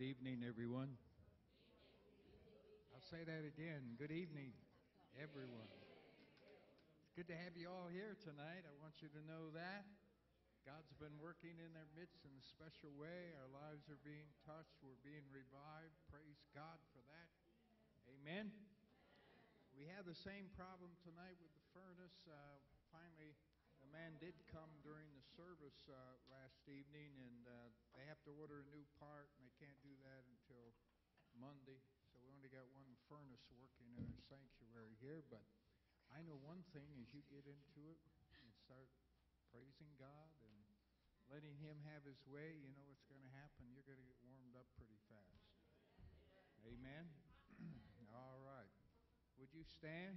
Good evening, everyone. I'll say that again. Good evening, everyone. It's good to have you all here tonight. I want you to know that. God's been working in our midst in a special way. Our lives are being touched. We're being revived. Praise God for that. Amen. We had the same problem tonight with the furnace. Finally, the man did come during the service last evening, and they have to order a new part, and they can't do that until Monday. So we only got one furnace working in our sanctuary here. But I know one thing: as you get into it and start praising God and letting Him have His way, you know what's going to happen. You're going to get warmed up pretty fast. Amen. All right. Would you stand?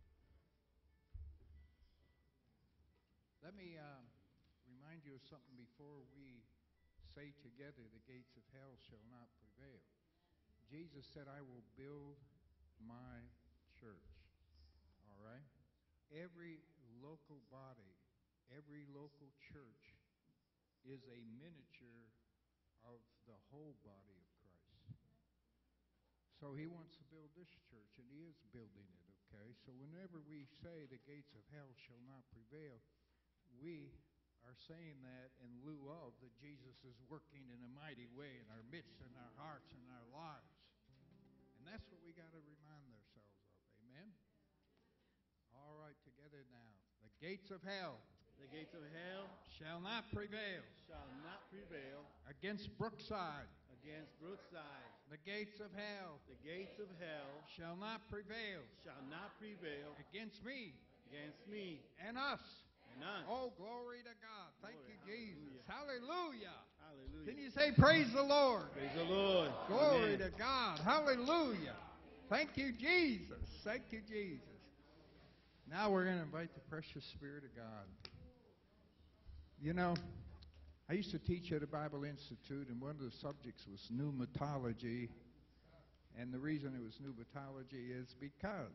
Let me remind you of something before we say together, the gates of hell shall not prevail. Jesus said, I will build my church. All right? Every local body, every local church is a miniature of the whole body of Christ. So He wants to build this church, and He is building it, okay? So whenever we say the gates of hell shall not prevail, we are saying that in lieu of that Jesus is working in a mighty way in our midst, in our hearts, in our lives. And that's what we got to remind ourselves of. Amen? All right, together now. The gates of hell. The gates of hell shall not prevail. Shall not prevail Against Brookside. Against Brookside. The gates of hell. The gates of hell shall not prevail. Shall not prevail Against me. Against me. And us. And us. Oh, glory to God. Thank you, Jesus. Hallelujah. Hallelujah. Can you say praise the Lord? Praise the Lord. Glory Amen. to God. Hallelujah. Thank you, Jesus. Thank you, Jesus. Now we're going to invite the precious Spirit of God. You know, I used to teach at a Bible Institute, and one of the subjects was pneumatology. And the reason it was pneumatology is because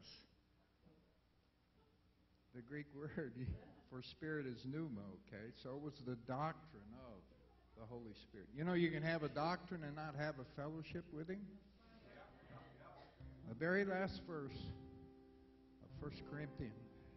the Greek word for spirit is pneuma, okay? So it was the doctrine of the Holy Spirit. You know, you can have a doctrine and not have a fellowship with Him. The very last verse of 2 Corinthians,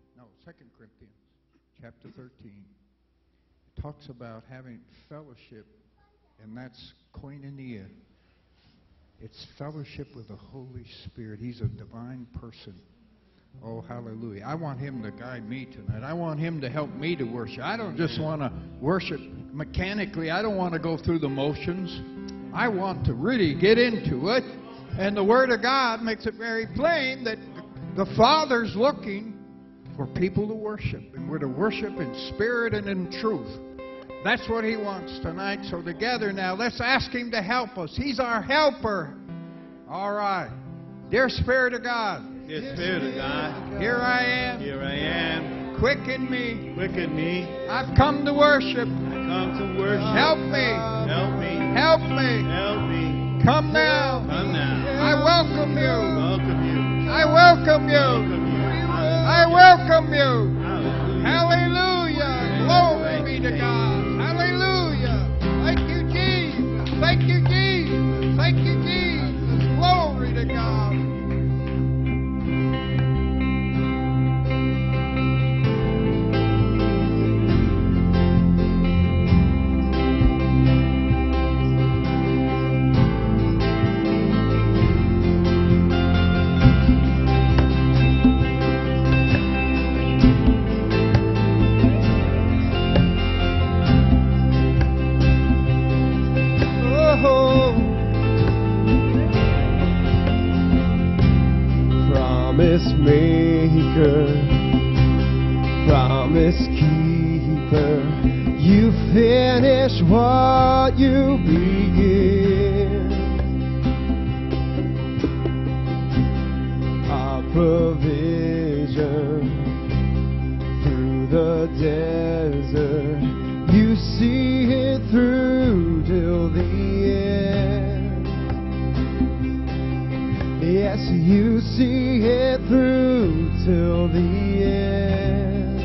chapter 13. It talks about having fellowship, and that's koinonia. It's fellowship with the Holy Spirit. He's a divine person. Oh, hallelujah. I want Him to guide me tonight. I want Him to help me to worship. I don't just want to worship mechanically. I don't want to go through the motions. I want to really get into it. And the Word of God makes it very plain that the Father's looking for people to worship. And we're to worship in spirit and in truth. That's what He wants tonight. So together now, let's ask Him to help us. He's our helper. All right. Dear Spirit of God. Dear Spirit of God. Here I am. Here I am. Quicken me. Quicken me. I've come to worship. I come to worship. Help me. Help me. Help me. Help me. Come now. Come now. I welcome you. Welcome you. I welcome you. Welcome you. I welcome you. Hallelujah. Hallelujah. Glory be to God. Hallelujah. Thank you, Jesus. Thank you, Jesus. Thank you, Jesus. Glory to God. Promise maker, promise keeper, you finish what you begin. Our provision through the desert, you see it through till the end. Yes, you see it through till the end.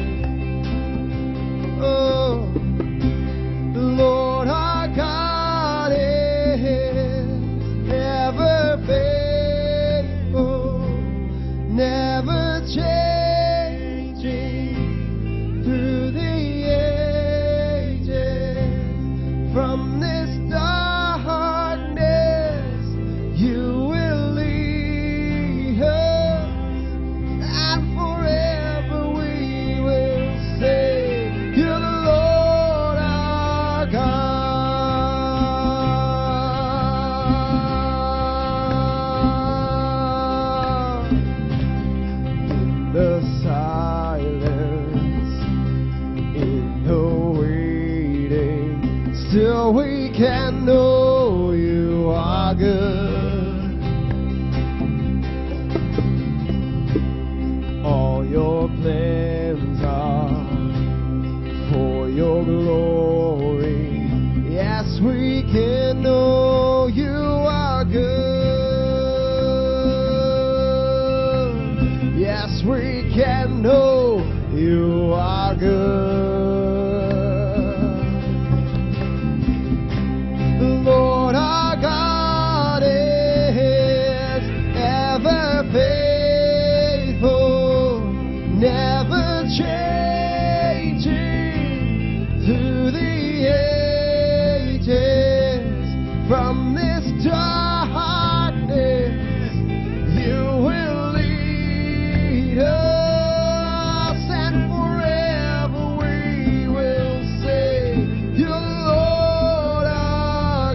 Oh, Lord, our God is still we can know you are good. All your plans are for your glory. Yes, we can know you are good. Yes, we can know you are good. The Lord our God is ever faithful, never changing through the ages. From this darkness you will lead us, and forever we will say, Your Lord our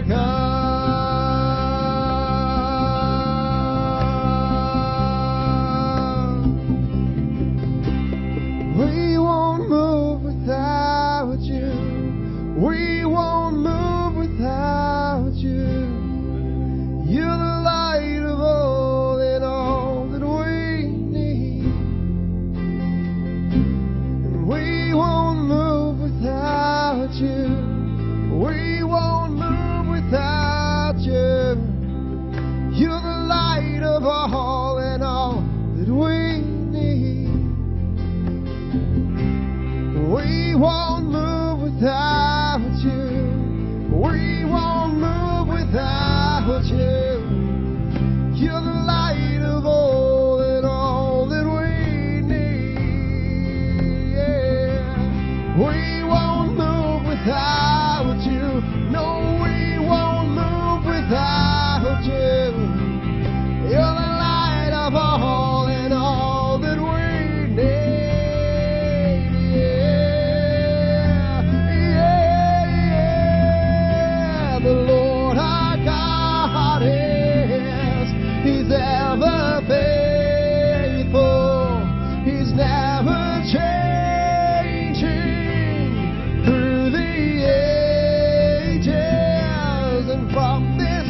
God. We won't move without you. We won't move without you. You're the light of all and all that we need. And we won't move without you. We won't move without you. You're the light of all and all that we need. We won't move without you. We won't move without you. You're the light of all and all that we need. Yeah. We won't move without you. No, we won't move without you. You're the light of all and all that we need. Yeah, yeah, yeah. The Lord our God is, He's ever faithful. He's never changing through the ages. And from this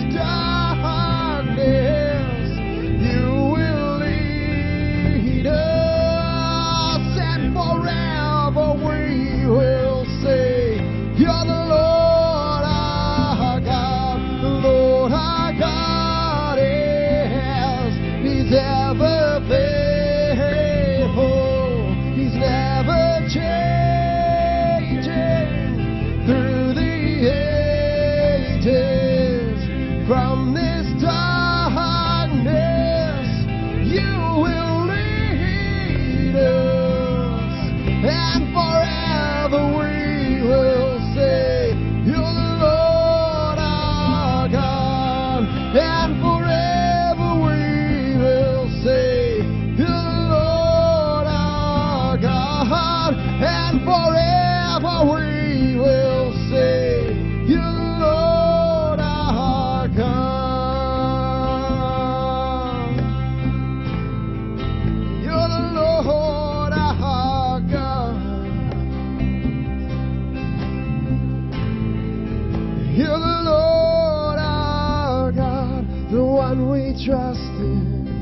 darkness you will lead us, and forever we will say, You're the Lord our God. The Lord our God is, He's ever faithful. He's never changing through the ages. From this darkness you will lead us, and forever we will say, You're the Lord our God. And forever we will say, You're the Lord our God. And forever we will say, You're the Lord our God. You're the Lord our God. You're the Lord our God, the one we trust in.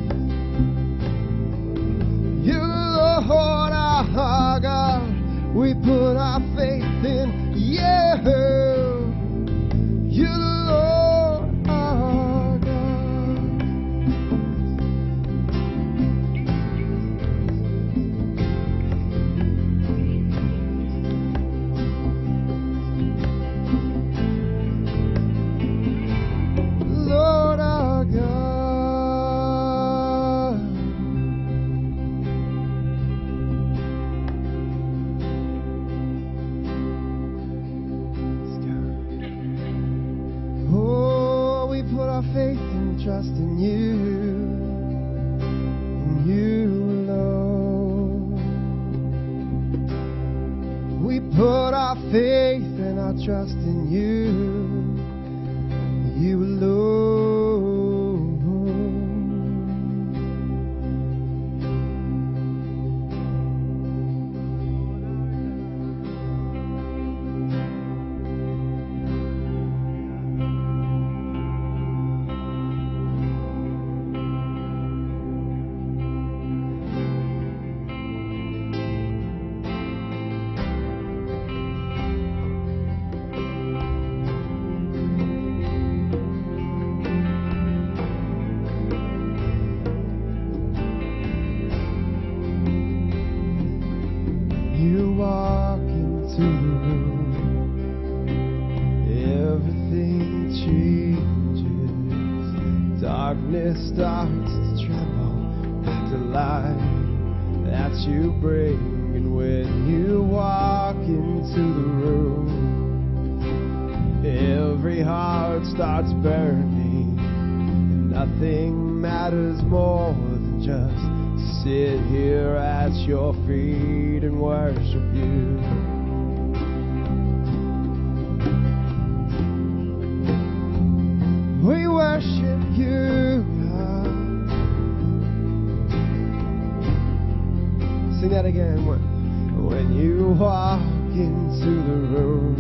You're the Lord our God, we put our faith in. Yeah, you're the Lord our God. Lord our God. Oh, we put our faith and trust in you, in you alone. We put our faith and our trust in you, you alone. darkness starts to tremble at the light that you bring. And when you walk into the room, every heart starts burning. And nothing matters more than just sit here at your feet and worship you. We worship you, God. Sing that again. When you walk into the room,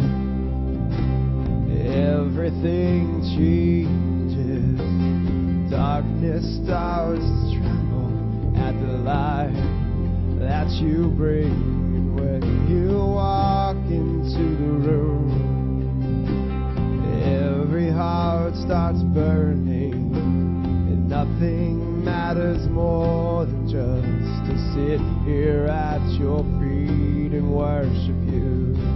everything changes. Darkness starts to tremble at the light that you bring. And when you walk into the room, every heart starts burning, and nothing matters more than just to sit here at your feet and worship you.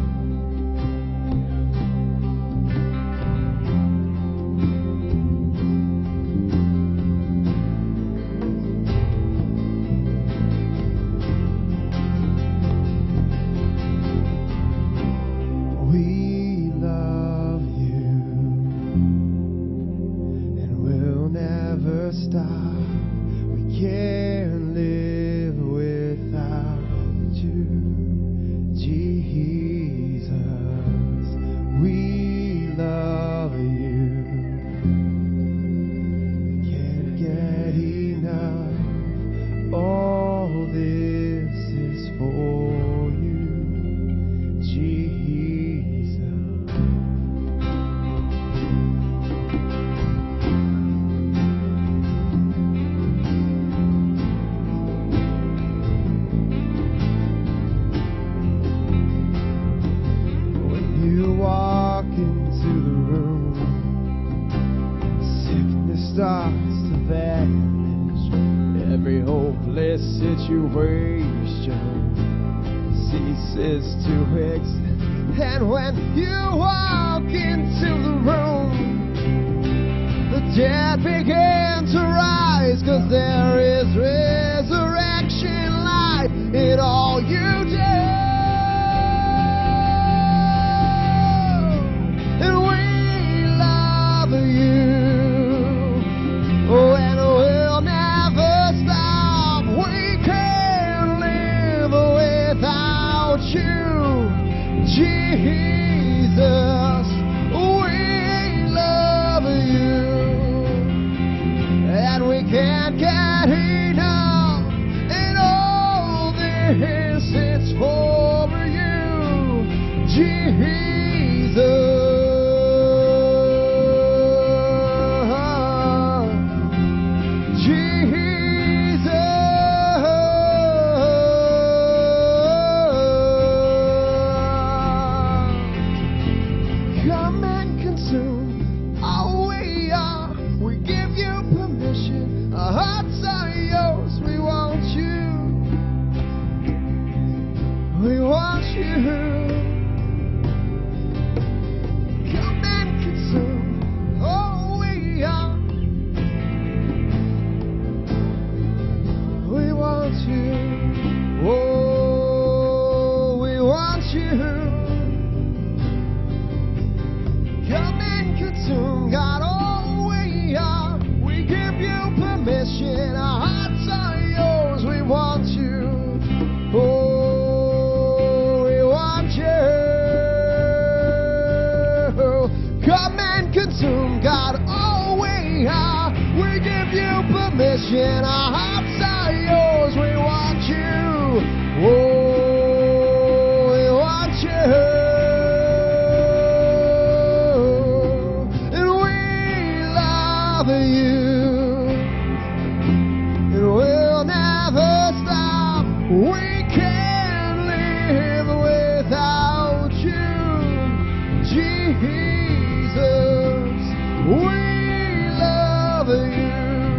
And when you walk into the room, the dead begin to rise, 'cause there is resurrection life in all you do. And we love you, and we'll never stop. We can't live without you, Jesus. We love you, and we can't get enough. And all this is for you, Jesus. Our hearts are yours, we want you. Oh, we want you. And we love you, and we'll never stop. We can't live without you, Jesus. We love you,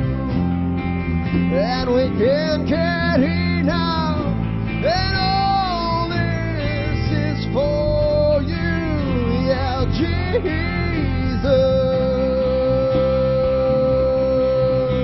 and we can't get enough. And all this is for you, yeah, Jesus.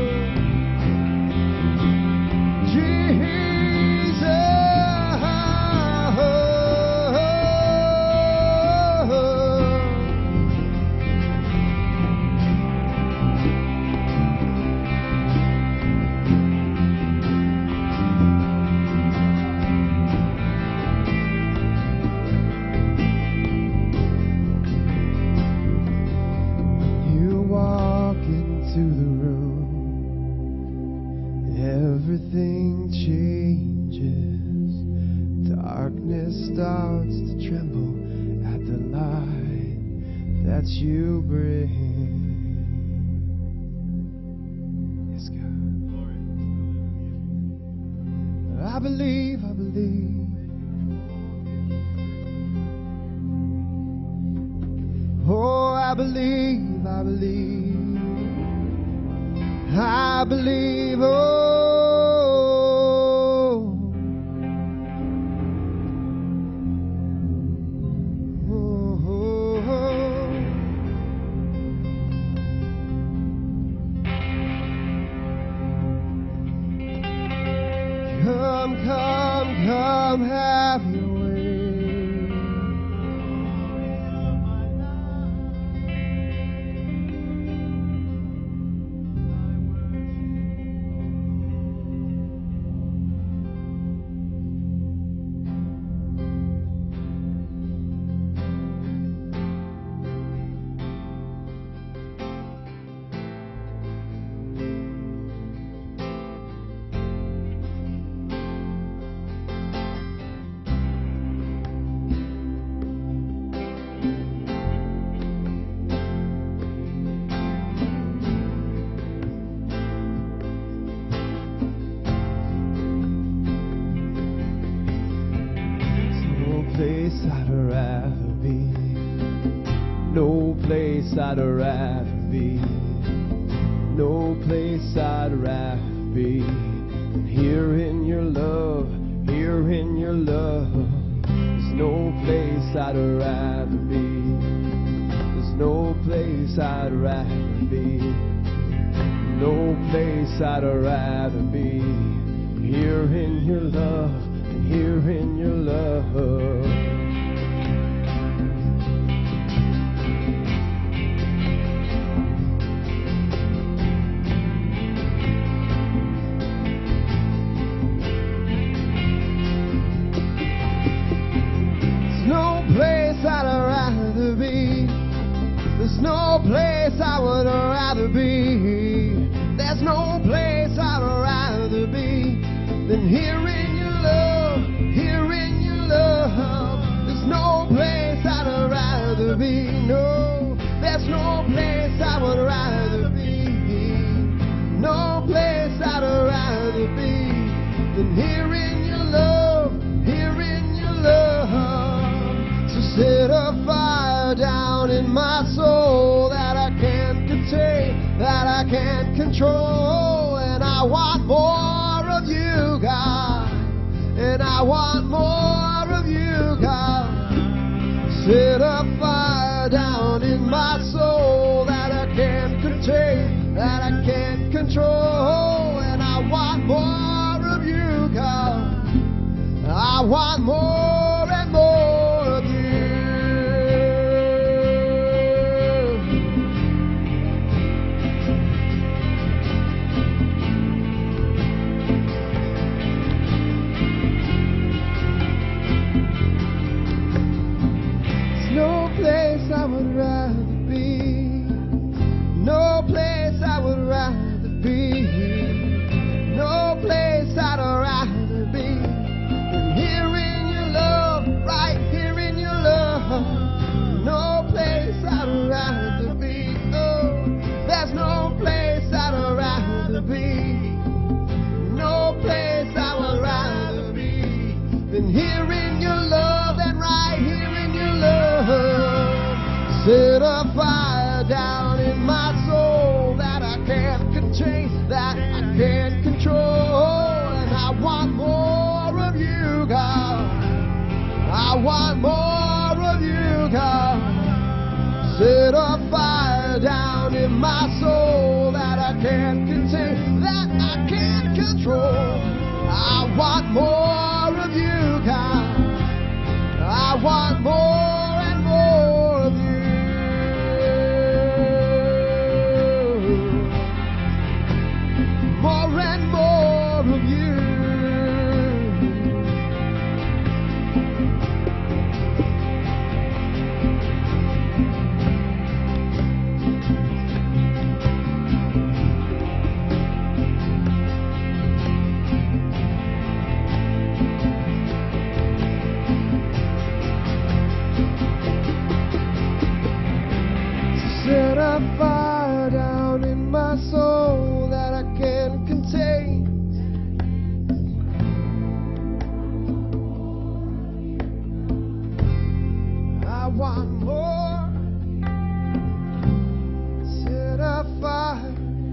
that you bring. Yes, God. I believe, I believe. Oh, I believe, I believe. I believe, oh. Oh, oh, oh. Come, come, come, have your way. I'd rather be. No place I'd rather be than here in your love, here in your love. There's no place I'd rather be. There's no place I'd rather be. No place I'd rather be. Here in your love, here in your love. There's no place I would rather be. There's no place I'd rather be than here in your love, here in your love. There's no place I'd rather be. No, there's no place I would rather be. No place I'd rather be than here in your love, here in your love. So set a fire down in my soul that I can't contain, that I can't control. And I want more of you, God. And I want more of you, God. Set a fire down in my soul that I can't contain, that I can't control. And I want more of you, God. I want more and more of you. No place I would rather be. No place I would rather be. No place I'd rather be than here in your love, right here in your love. No place I'd rather be. Oh, there's no place I'd rather be. No place I would rather be than here in your love, and right here in your love. Set a fire down in my soul that I can't contain, that I can't control. And I want more of you, God. I want more of you, God. Set a fire down in my soul that I can't contain, that I can't control. I want more of you, God. I want more and more of you. More and more of you. a fire down in my soul that I can't contain. I want more. Set a fire.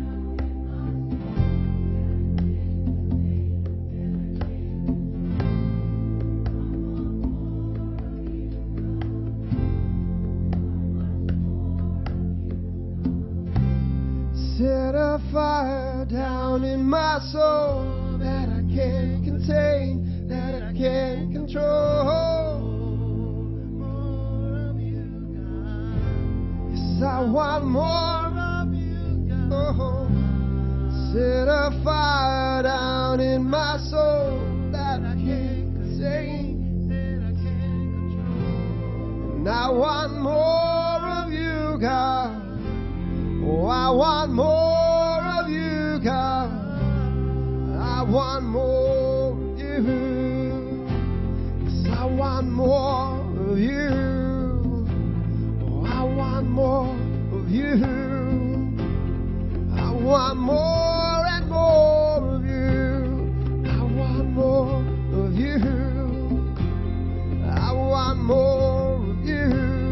Set a fire down in my soul that I can't contain, that I can't control. Yes, I want more of you, God. Oh, set a fire down in my soul that I can't contain, that I can't control. And I want more of you, God. Oh, I want more of you, God. I want more of you. Yes, I want more of you. Oh, I want more of you. I want more and more of you. I want more of you. I want more of you.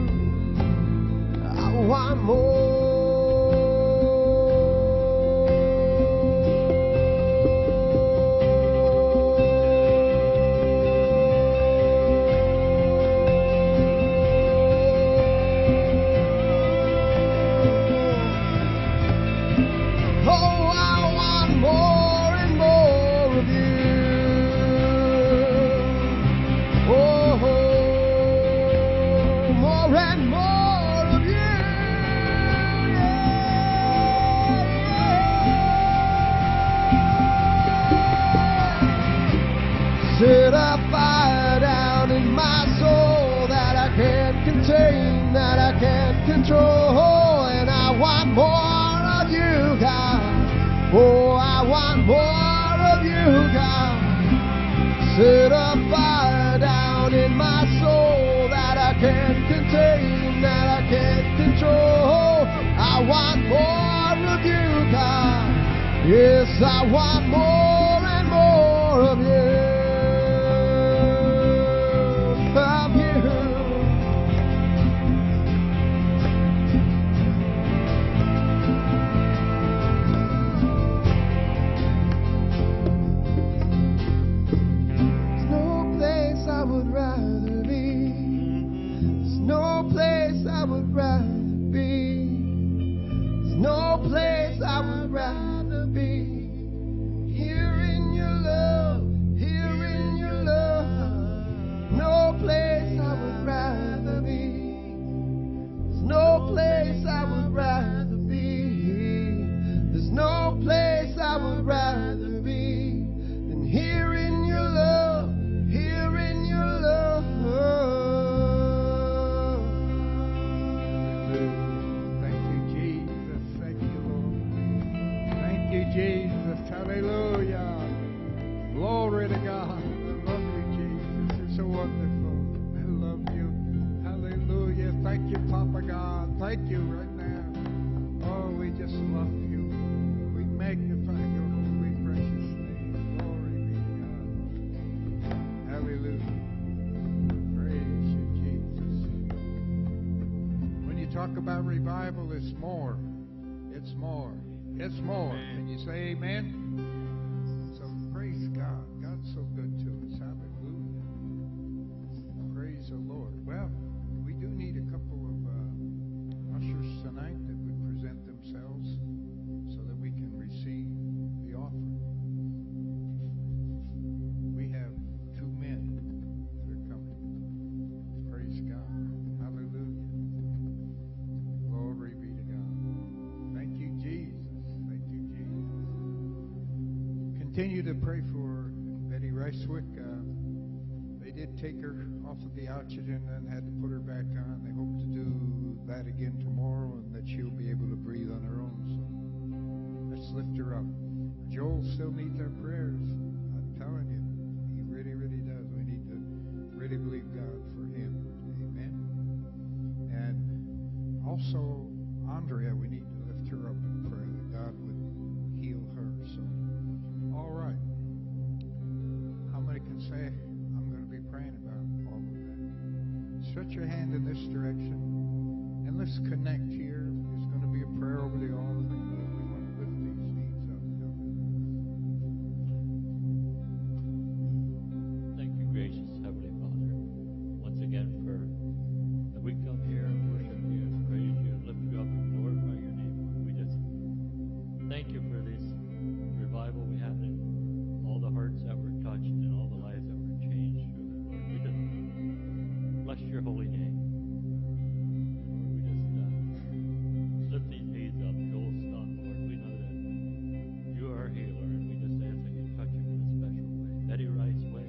I want more. Set a fire down in my soul that I can't contain, that I can't control. And I want more of you, God. Oh, I want more of you, God. Set a fire down in my soul that I can't contain, that I can't control. I want more of you, God. Yes, I want more and more of you. No place I would rather be. Here in your love, here in your love. No place I would rather be. There's no place I would rather be. There's no place I would rather be than here in your love, here in your love. Jesus, hallelujah. Glory to God. I love you, Jesus. You're so wonderful. I love you. Hallelujah. Thank you, Papa God. Thank you right now. Oh, we just love you. We magnify your holy, precious name. Glory be to God. Hallelujah. Praise you, Jesus. When you talk about revival, it's more. It's more. It's more. Can you say amen? So praise God. God's so good to us. Hallelujah. Praise the Lord. Well, we do need a couple of ushers tonight that would present themselves so that we can receive the offering. We have two men that are coming. Praise God. Hallelujah. Glory be to God. Thank you, Jesus. Continue to pray for Betty Ricewick. They did take her off of the oxygen and had to put her back on. They hope to do that again tomorrow and that she'll be able to breathe on her own. So let's lift her up. Joel still needs our prayers. I'm telling you, he really, really does. We need to really believe God for him. Amen. And also, Andrea, we need to lift her up in prayer that God would heal her. So, all right. How many can say, I'm going to be praying about all of that? Stretch your hand in this direction, and let's connect here. There's going to be a prayer over the offering, but we want to lift these needs up. Thank you, gracious Heavenly Father, once again for that we come here and worship you and praise you and lift you up and glorify your name. We just thank you for this revival we had in all the hearts that were touched and all the lives that were changed through it, Lord. We just bless your holy name. Lord, we just lift these needs up. Joel's son, Lord, we know that you are a healer, and we just ask that you touch him in a special way. That he rise way.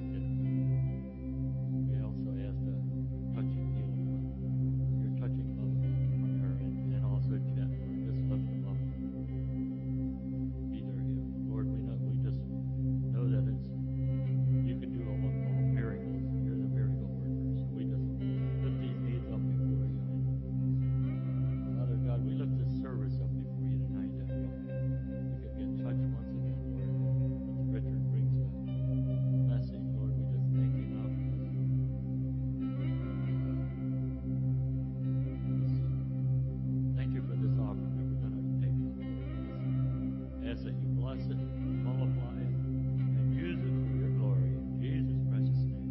We also ask to touch and heal him. Your touching love from her and also Jen. Lord, just lift them up. Be their healer. Lord, we just know that you can do all miracles. You're the miracle worker. So we just lift these needs up before you. And Father God, we lift this service up before you tonight that we could get touched once again, Lord. As Richard brings the message, Lord, we just thank you now for this. Thank you for this offering that we're going to take up, Lord. Ask that you bless it, multiply it, and use it for your glory. In Jesus' precious name.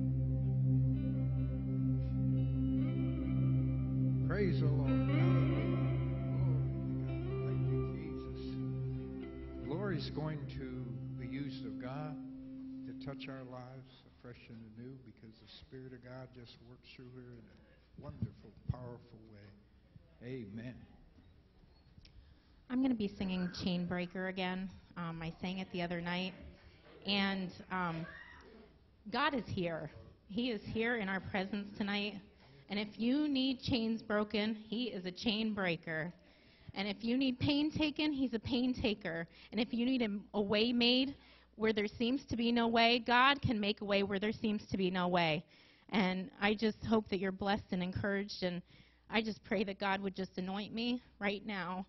Praise the Lord. Hallelujah. Glory to God. Thank you, Jesus. Glory's going to be used of God to touch our lives afresh and anew because the Spirit of God just works through her in a wonderful, powerful way. Amen. I'm going to be singing Chain Breaker again. I sang it the other night. And God is here. He is here in our presence tonight. And if you need chains broken, He is a chain breaker. And if you need pain taken, He's a pain taker. And if you need a way made where there seems to be no way, God can make a way where there seems to be no way. And I just hope that you're blessed and encouraged. And I just pray that God would just anoint me right now.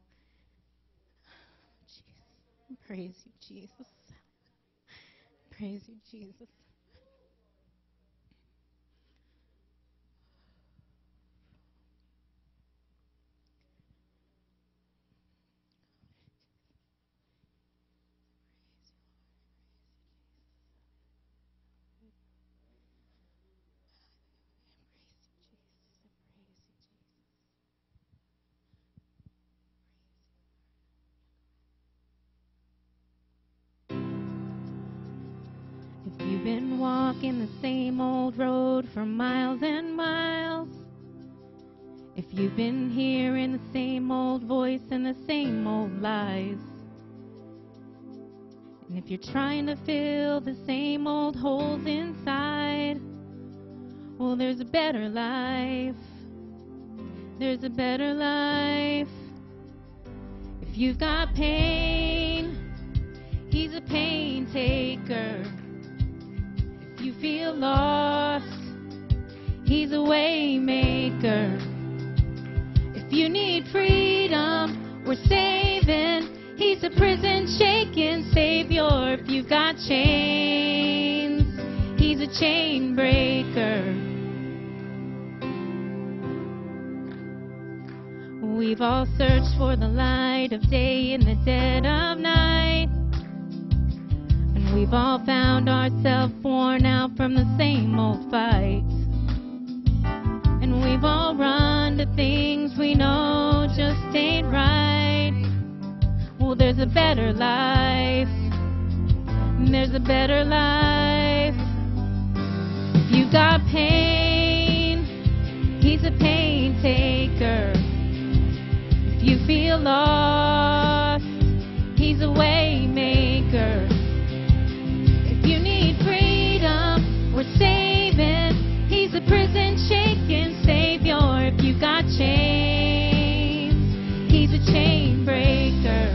Praise you, Jesus. Praise you, Jesus. If you've been walking the same old road for miles and miles, if you've been hearing the same old voice and the same old lies, and if you're trying to fill the same old holes inside, well, there's a better life. There's a better life. If you've got pain, He's a pain taker. If you feel lost, He's a way maker. If you need freedom or saving, He's a prison shaking Savior. If you've got chains, He's a chain breaker. We've all searched for the light of day in the dead of night, and we've all found ourselves worn out from the same old fight. And we've all run to things we know just ain't right. Well, there's a better life. There's a better life. If you've got pain, He's a pain taker. If you feel lost, He's a way maker. If you need freedom or saving, He's a prison shaking Savior. If you've got chains, He's a chain breaker.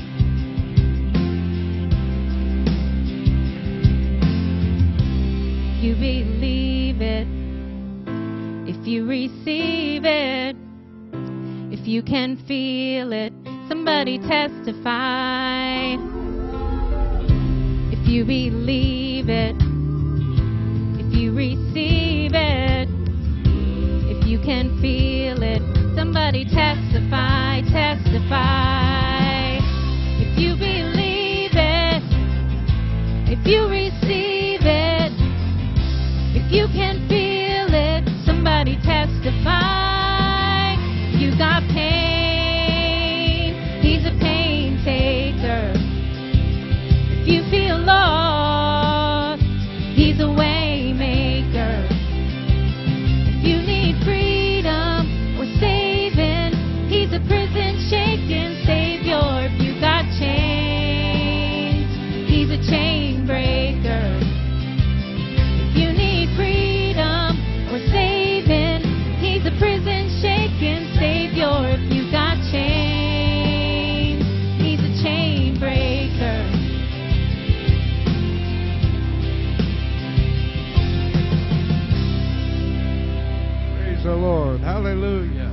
If you believe it, if you receive it, if If you can feel it, somebody testify. If you believe it, if you receive it, if you can feel it, somebody testify, testify. If you believe it, if you receive it, if you can feel it, somebody testify. You got pain, He's a pain taker. If you feel lost, He's a way maker. If you need freedom or saving, He's a prison shaking Savior. If you got chains, He's a chain breaker. If you need freedom or saving, He's a prison shaking Savior. If you got chains, He's a chain breaker. Praise the Lord. Hallelujah.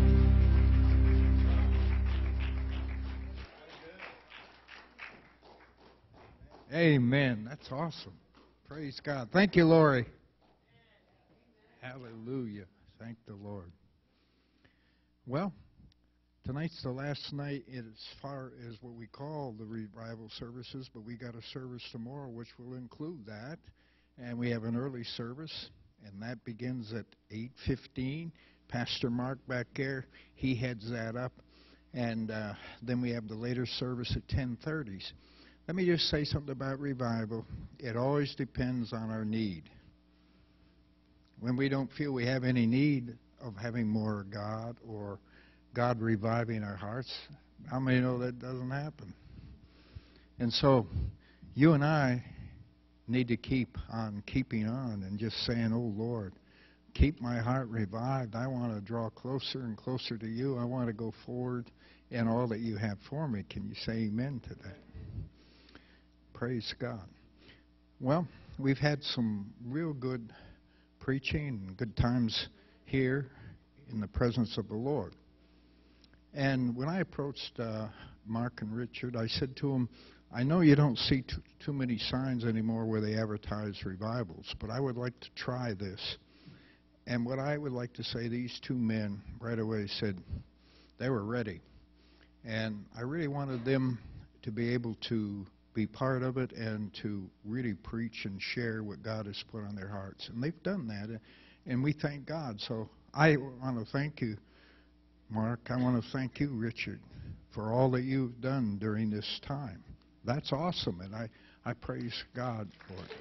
Amen. That's awesome. Praise God. Thank you, Lori. Hallelujah. Thank the Lord. Well, tonight's the last night as far as what we call the revival services, but we got a service tomorrow which will include that. And we have an early service, and that begins at 8:15. Pastor Mark back there, he heads that up. And then we have the later service at 10:30. Let me just say something about revival. It always depends on our need. When we don't feel we have any need of having more of God or God reviving our hearts, how many know that doesn't happen? And so you and I need to keep on keeping on and just saying, oh, Lord, keep my heart revived. I want to draw closer and closer to you. I want to go forward in all that you have for me. Can you say amen to that? Praise God. Well, we've had some real good preaching and good times here in the presence of the Lord. And when I approached Mark and Richard, I said to them, I know you don't see too many signs anymore where they advertise revivals, but I would like to try this. And what I would like to say, these two men right away said they were ready. And I really wanted them to be able to be part of it and to really preach and share what God has put on their hearts. And they've done that, and we thank God. So I want to thank you, Mark. I want to thank you, Richard, for all that you've done during this time. That's awesome, and I praise God for it.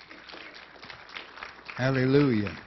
Hallelujah.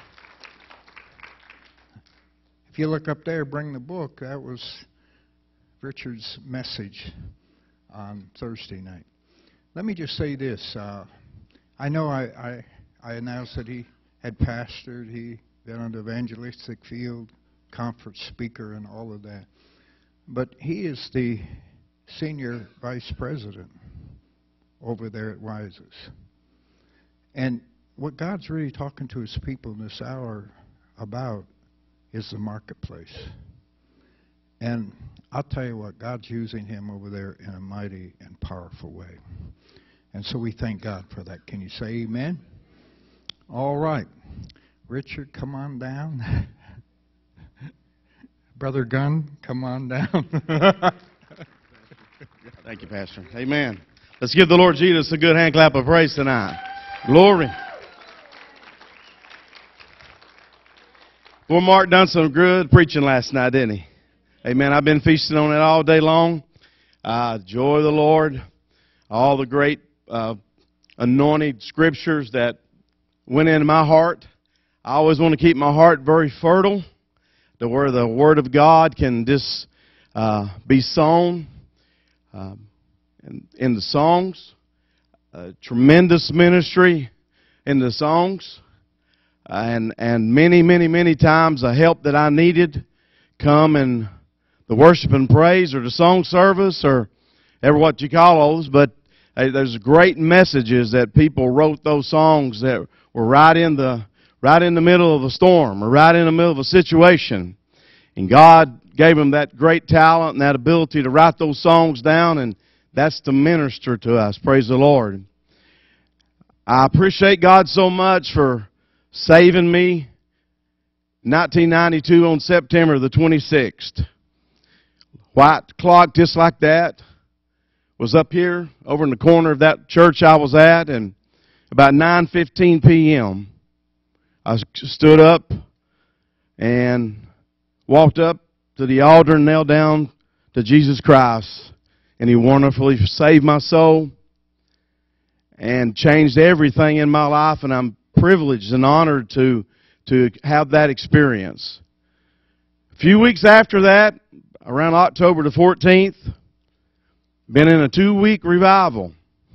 If you look up there, bring the book. That was Richard's message on Thursday night. Let me just say this. I know I announced that he had pastored. He been on the evangelistic field, conference speaker, and all of that. But he is the senior vice president over there at Wises. And what God's really talking to his people in this hour about is the marketplace. And I'll tell you what, God's using him over there in a mighty and powerful way. And so we thank God for that. Can you say amen? All right. Richard, come on down. Brother Gunn, come on down. Thank you, Pastor. Amen. Let's give the Lord Jesus a good hand clap of praise tonight. Glory. Well, Mark done some good preaching last night, didn't he? Amen. I've been feasting on it all day long. Joy of the Lord. All the great anointed scriptures that went into my heart. I always want to keep my heart very fertile to where the Word of God can just be sown in the songs. Tremendous ministry in the songs. And many, many, many times the help that I needed come in the worship and praise or the song service or ever what you call those. But there's great messages that people wrote those songs that were right in the middle of a storm or right in the middle of a situation. And God gave him that great talent and that ability to write those songs down, and that's to minister to us. Praise the Lord. I appreciate God so much for saving me 1992 on September the 26th. White clock just like that was up here over in the corner of that church I was at, and about 9:15 p.m. I stood up and walked up to the altar and knelt down to Jesus Christ, and He wonderfully saved my soul and changed everything in my life, and I'm privileged and honored to have that experience. A few weeks after that, around October the 14th, been in a 2-week revival.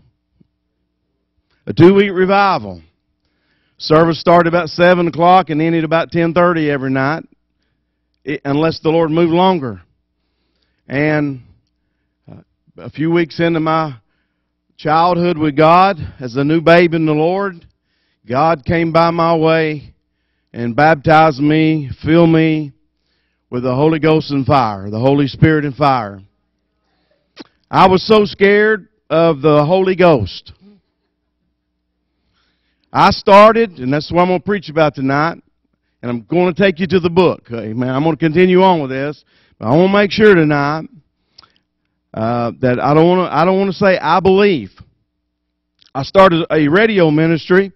A 2-week revival. Service started about 7 o'clock and ended about 10:30 every night, unless the Lord moved longer. And a few weeks into my childhood with God, as a new babe in the Lord, God came by my way and baptized me, filled me with the Holy Ghost and fire, the Holy Spirit and fire. I was so scared of the Holy Ghost. I started, and that's what I'm going to preach about tonight, and I'm going to take you to the book. Amen. I'm going to continue on with this, but I want to make sure tonight that I don't want to say I believe. I started a radio ministry,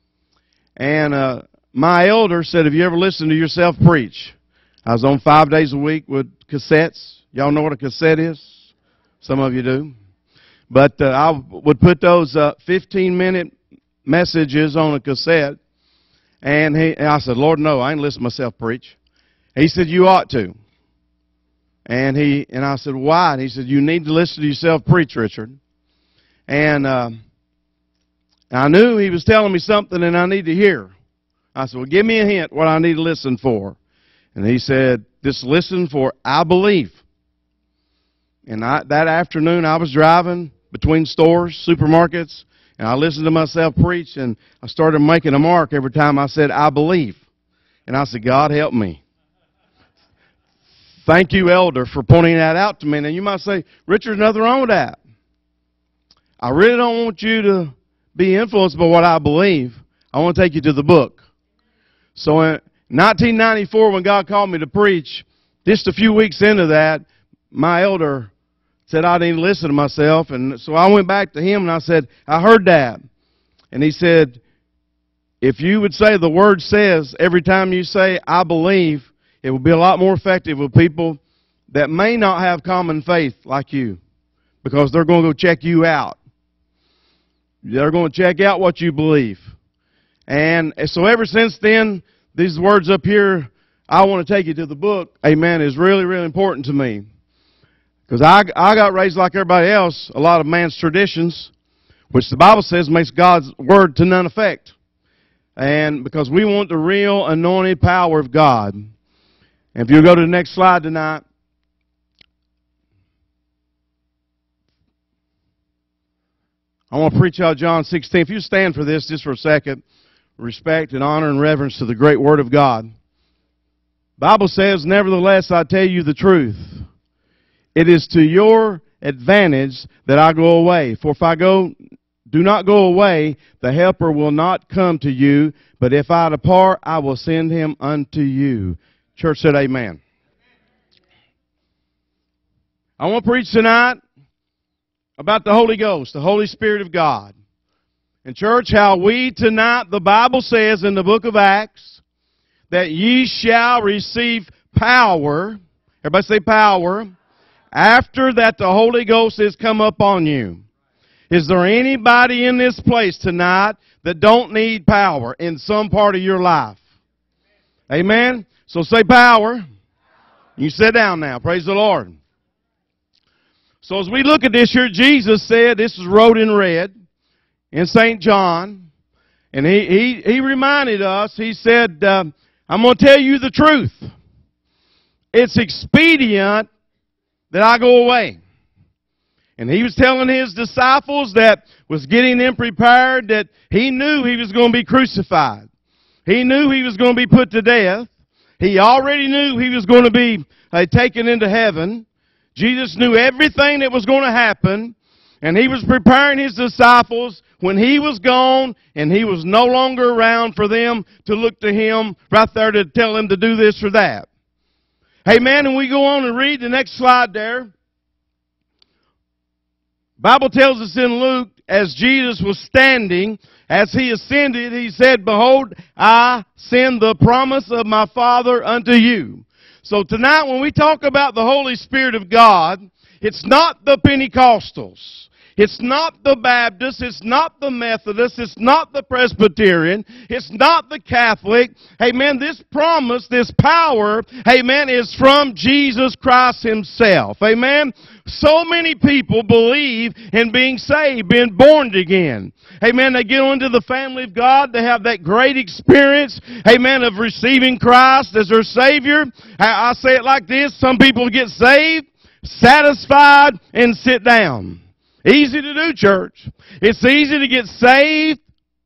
and my elder said, "Have you ever listened to yourself preach?" I was on 5 days a week with cassettes. Y'all know what a cassette is? Some of you do. But I would put those 15-minute messages on a cassette, and I said, "Lord, no, I ain't listening to myself preach." He said, "You ought to." And I said, "Why?" And he said, "You need to listen to yourself preach, Richard." And I knew he was telling me something that I need to hear. I said, "Well, give me a hint what I need to listen for." And he said, "Just listen for I believe." And that afternoon I was driving between stores, supermarkets, and I listened to myself preach, and I started making a mark every time I said I believe. And I said, "God help me." Thank you, Elder, for pointing that out to me. Now you might say, "Richard, nothing wrong with that." I really don't want you to be influenced by what I believe. I want to take you to the book. So in 1994, when God called me to preach, just a few weeks into that, my elder said I didn't listen to myself. And so I went back to him and I said, "I heard that." And he said, "If you would say the word says every time you say I believe, it would be a lot more effective with people that may not have common faith like you, because they're going to go check you out. They're going to check out what you believe." And so ever since then, these words up here, "I want to take you to the book," amen, is really, really important to me. Because I got raised like everybody else, a lot of man's traditions, which the Bible says makes God's word to none effect. And because we want the real anointed power of God. And if you go to the next slide tonight, I want to preach out John 16. If you stand for this just for a second, respect and honor and reverence to the great Word of God. The Bible says, "Nevertheless, I tell you the truth. It is to your advantage that I go away. For if I do not go away, the Helper will not come to you. But if I depart, I will send him unto you." Church said amen. I want to preach tonight about the Holy Ghost, the Holy Spirit of God. And church, how we tonight, the Bible says in the book of Acts, that ye shall receive power. Everybody say power. After that the Holy Ghost has come up on you. Is there anybody in this place tonight that don't need power in some part of your life? Amen? So say power. You sit down now. Praise the Lord. So as we look at this here, Jesus said, this is wrote in red in St. John, and he reminded us, he said, "I'm going to tell you the truth. It's expedient that I go away." And he was telling his disciples that was getting them prepared, that he knew he was going to be crucified. He knew he was going to be put to death. He already knew he was going to be taken into heaven. Jesus knew everything that was going to happen, and He was preparing His disciples when He was gone and He was no longer around for them to look to Him right there to tell them to do this or that. Amen. And we go on and read the next slide there. Bible tells us in Luke, as Jesus was standing, as He ascended, He said, "Behold, I send the promise of my Father unto you." So tonight when we talk about the Holy Spirit of God, it's not the Pentecostals. It's not the Baptists. It's not the Methodists. It's not the Presbyterian. It's not the Catholic. Amen. This promise, this power, amen, is from Jesus Christ Himself. Amen. So many people believe in being saved, being born again. Amen. They get into the family of God. They have that great experience, amen, of receiving Christ as their Savior. I say it like this. Some people get saved, satisfied, and sit down. Easy to do, church. It's easy to get saved,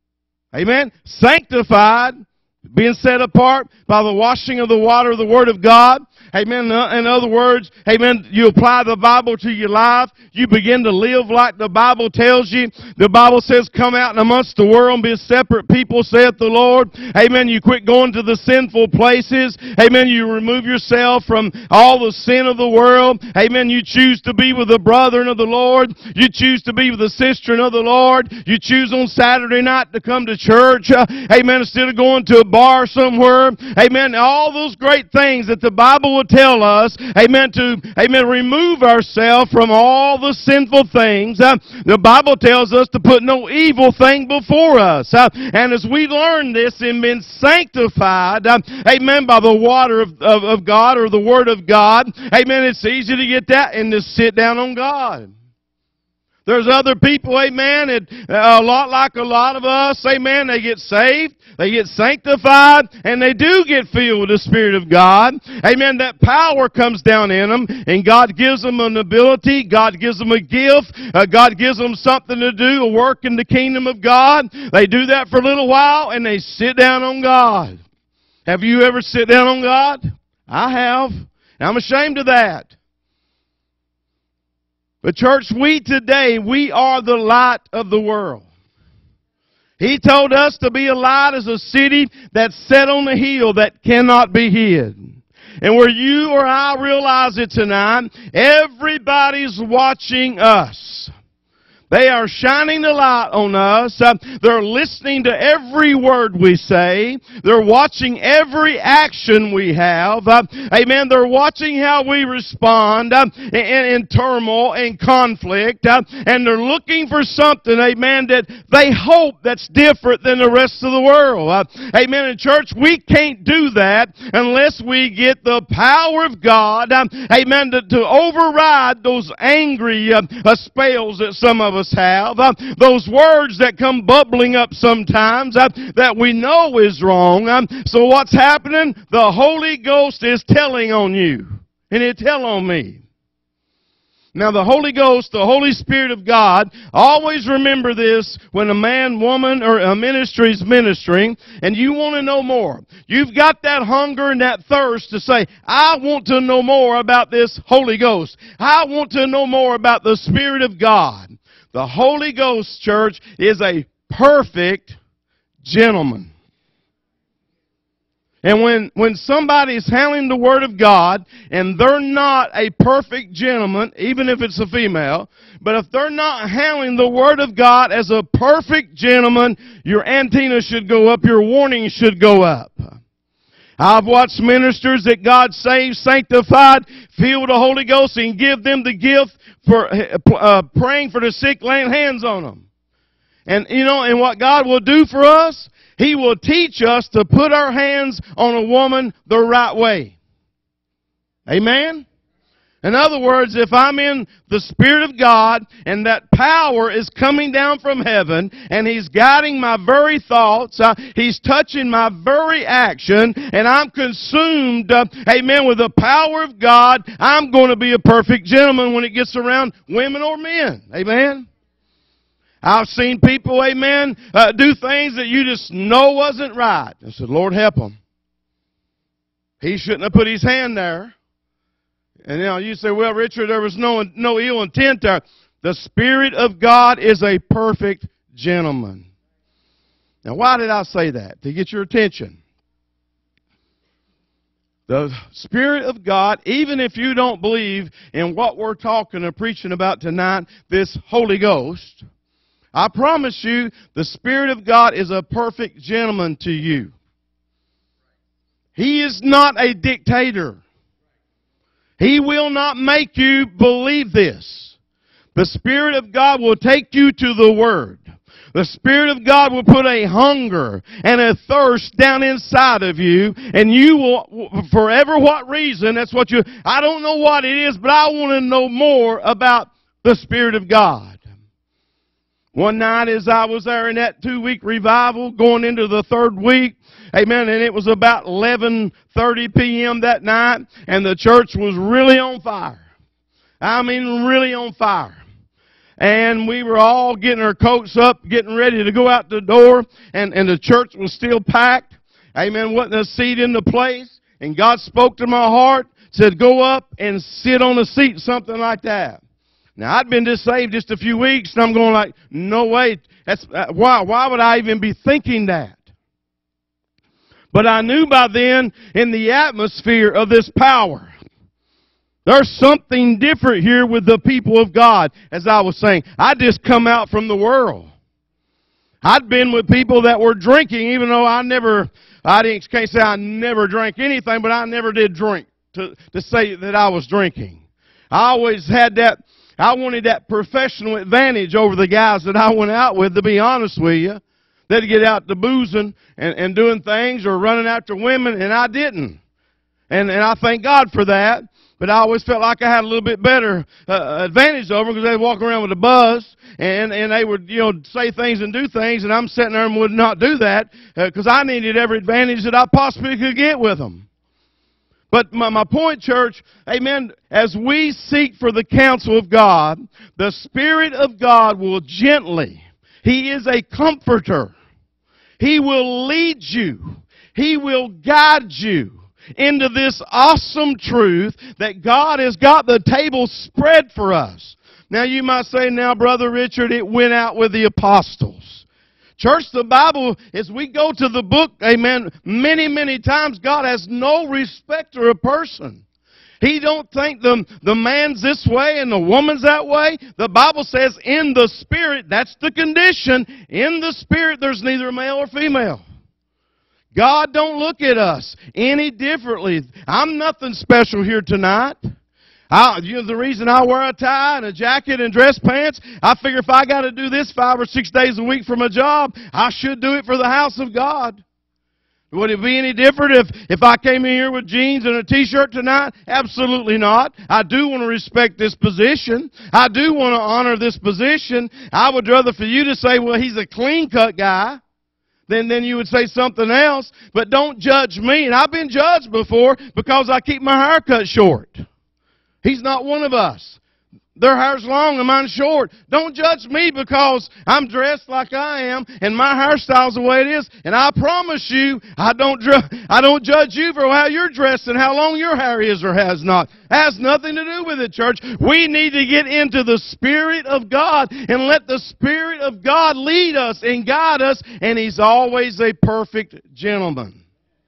amen, sanctified, being set apart by the washing of the water of the Word of God. Amen. In other words, amen, you apply the Bible to your life. You begin to live like the Bible tells you. The Bible says, "Come out in amongst the world and be a separate people, saith the Lord." Amen. You quit going to the sinful places. Amen. You remove yourself from all the sin of the world. Amen. You choose to be with the brethren of the Lord. You choose to be with the sister of the Lord. You choose on Saturday night to come to church. Amen. Instead of going to a bar somewhere. Amen. All those great things that the Bible will tell us, amen, to, amen, remove ourselves from all the sinful things. The Bible tells us to put no evil thing before us. And as we learn this and been sanctified, amen, by the water of God or the Word of God, amen, it's easy to get that and to sit down on God. There's other people, amen, a lot like a lot of us, amen, they get saved, they get sanctified, and they do get filled with the Spirit of God. Amen, that power comes down in them, and God gives them an ability, God gives them a gift, God gives them something to do, a work in the kingdom of God. They do that for a little while, and they sit down on God. Have you ever sit down on God? I have. And I'm ashamed of that. But church, we are the light of the world. He told us to be a light as a city that's set on the hill that cannot be hid. And where you or I realize it tonight, everybody's watching us. They are shining the light on us. They're listening to every word we say. They're watching every action we have. Amen. They're watching how we respond in turmoil and conflict. And they're looking for something, amen, that they hope that's different than the rest of the world. Amen. In church, we can't do that unless we get the power of God, amen, to override those angry spells that some of us have, those words that come bubbling up sometimes that we know is wrong. So what's happening? The Holy Ghost is telling on you, and it tell on me. Now the Holy Ghost, the Holy Spirit of God, always remember this when a man, woman, or a ministry is ministering, and you want to know more. You've got that hunger and that thirst to say, I want to know more about this Holy Ghost. I want to know more about the Spirit of God. The Holy Ghost, church, is a perfect gentleman. And when somebody's handling the Word of God, and they're not a perfect gentleman, even if it's a female, but if they're not handling the Word of God as a perfect gentleman, your antenna should go up, your warning should go up. I've watched ministers that God saved, sanctified, filled with the Holy Ghost, and give them the gift for praying for the sick, laying hands on them. And you know, and what God will do for us, He will teach us to put our hands on a woman the right way. Amen? In other words, if I'm in the Spirit of God and that power is coming down from heaven and He's guiding my very thoughts, He's touching my very action, and I'm consumed, amen, with the power of God, I'm going to be a perfect gentleman when it gets around women or men. Amen? I've seen people, amen, do things that you just know wasn't right. I said, Lord, help him. He shouldn't have put his hand there. And now you say, well, Richard, there was no ill intent there. The Spirit of God is a perfect gentleman. Now, why did I say that? To get your attention. The Spirit of God, even if you don't believe in what we're talking and preaching about tonight, this Holy Ghost, I promise you, the Spirit of God is a perfect gentleman to you. He is not a dictator. He will not make you believe this. The Spirit of God will take you to the Word. The Spirit of God will put a hunger and a thirst down inside of you, and you will, forever what reason, that's what you, I don't know what it is, but I want to know more about the Spirit of God. One night as I was there in that 2-week revival, going into the 3rd week, amen, and it was about 11:30 p.m. that night, and the church was really on fire. I mean, really on fire. And we were all getting our coats up, getting ready to go out the door, and the church was still packed. Amen, wasn't a seat in the place. And God spoke to my heart, said, go up and sit on a seat, something like that. Now, I'd been just saved just a few weeks, and I'm going like, no way. That's why would I even be thinking that? But I knew by then, in the atmosphere of this power, there's something different here with the people of God. As I was saying, I just come out from the world. I'd been with people that were drinking, even though can't say I never drank anything, but I never did drink to say that I was drinking. I always had that, I wanted that professional advantage over the guys that I went out with, to be honest with you. They'd get out to boozing and doing things or running after women, and I didn't. And I thank God for that. But I always felt like I had a little bit better advantage over them, because they'd walk around with a buzz, and they would, say things and do things, and I'm sitting there and would not do that because I needed every advantage that I possibly could get with them. But my point, church, amen, as we seek for the counsel of God, the Spirit of God will gently, He is a comforter. He will lead you. He will guide you into this awesome truth that God has got the table spread for us. Now you might say, now Brother Richard, it went out with the apostles. Church, the Bible, as we go to the book, amen, many, many times God has no respecter of person. He don't think the man's this way and the woman's that way. The Bible says in the Spirit, that's the condition. In the Spirit, there's neither male or female. God don't look at us any differently. I'm nothing special here tonight. The reason I wear a tie and a jacket and dress pants, I figure if I got to do this 5 or 6 days a week for my job, I should do it for the house of God. Would it be any different if I came in here with jeans and a t-shirt tonight? Absolutely not. I do want to respect this position. I do want to honor this position. I would rather for you to say, well, he's a clean-cut guy. Then you would say something else. But don't judge me. And I've been judged before because I keep my hair cut short. He's not one of us. Their hair's long and mine's short. Don't judge me because I'm dressed like I am and my hairstyle's the way it is. And I promise you, I don't judge you for how you're dressed and how long your hair is or has not. It has nothing to do with it, church. We need to get into the Spirit of God and let the Spirit of God lead us and guide us. And He's always a perfect gentleman.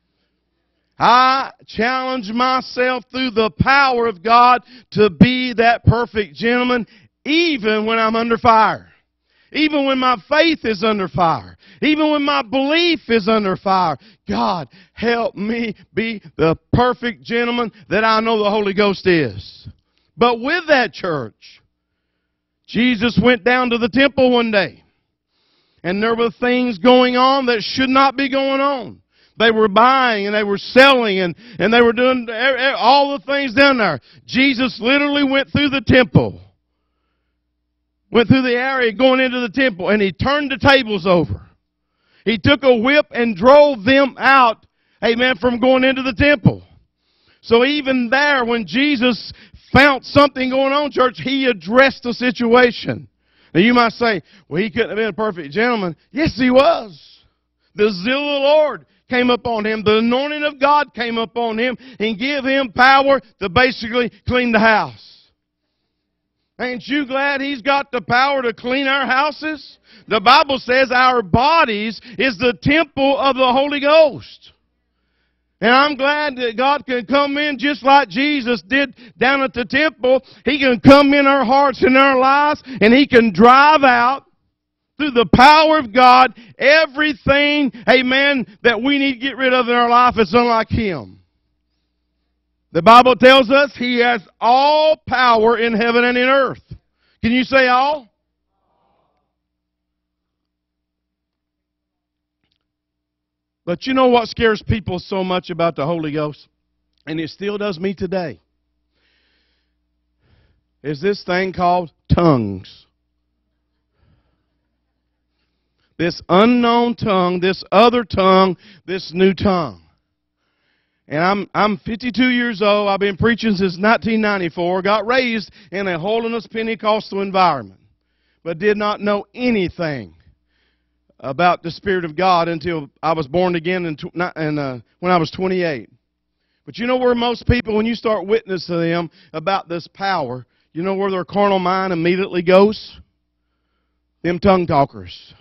I challenge myself through the power of God to be that perfect gentleman, even when I'm under fire. Even when my faith is under fire. Even when my belief is under fire. God, help me be the perfect gentleman that I know the Holy Ghost is. But with that, church, Jesus went down to the temple one day. And there were things going on that should not be going on. They were buying and they were selling and they were doing all the things down there. Jesus literally went through the temple. Went through the area going into the temple and He turned the tables over. He took a whip and drove them out, amen, from going into the temple. So even there, when Jesus found something going on, church, He addressed the situation. Now you might say, well, He couldn't have been a perfect gentleman. Yes, He was. The zeal of the Lord came upon him. The anointing of God came upon him and give him power to basically clean the house. Ain't you glad he's got the power to clean our houses? The Bible says our bodies is the temple of the Holy Ghost. And I'm glad that God can come in just like Jesus did down at the temple. He can come in our hearts and our lives, and He can drive out through the power of God everything, amen, that we need to get rid of in our life that's unlike Him. The Bible tells us He has all power in heaven and in earth. Can you say all? But you know what scares people so much about the Holy Ghost? And it still does me today. Is this thing called tongues. This unknown tongue, this other tongue, this new tongue. And I'm 52 years old. I've been preaching since 1994. Got raised in a holiness Pentecostal environment. But did not know anything about the Spirit of God until I was born again when I was 28. But you know where most people, when you start witnessing to them about this power, you know where their carnal mind immediately goes? Them tongue talkers.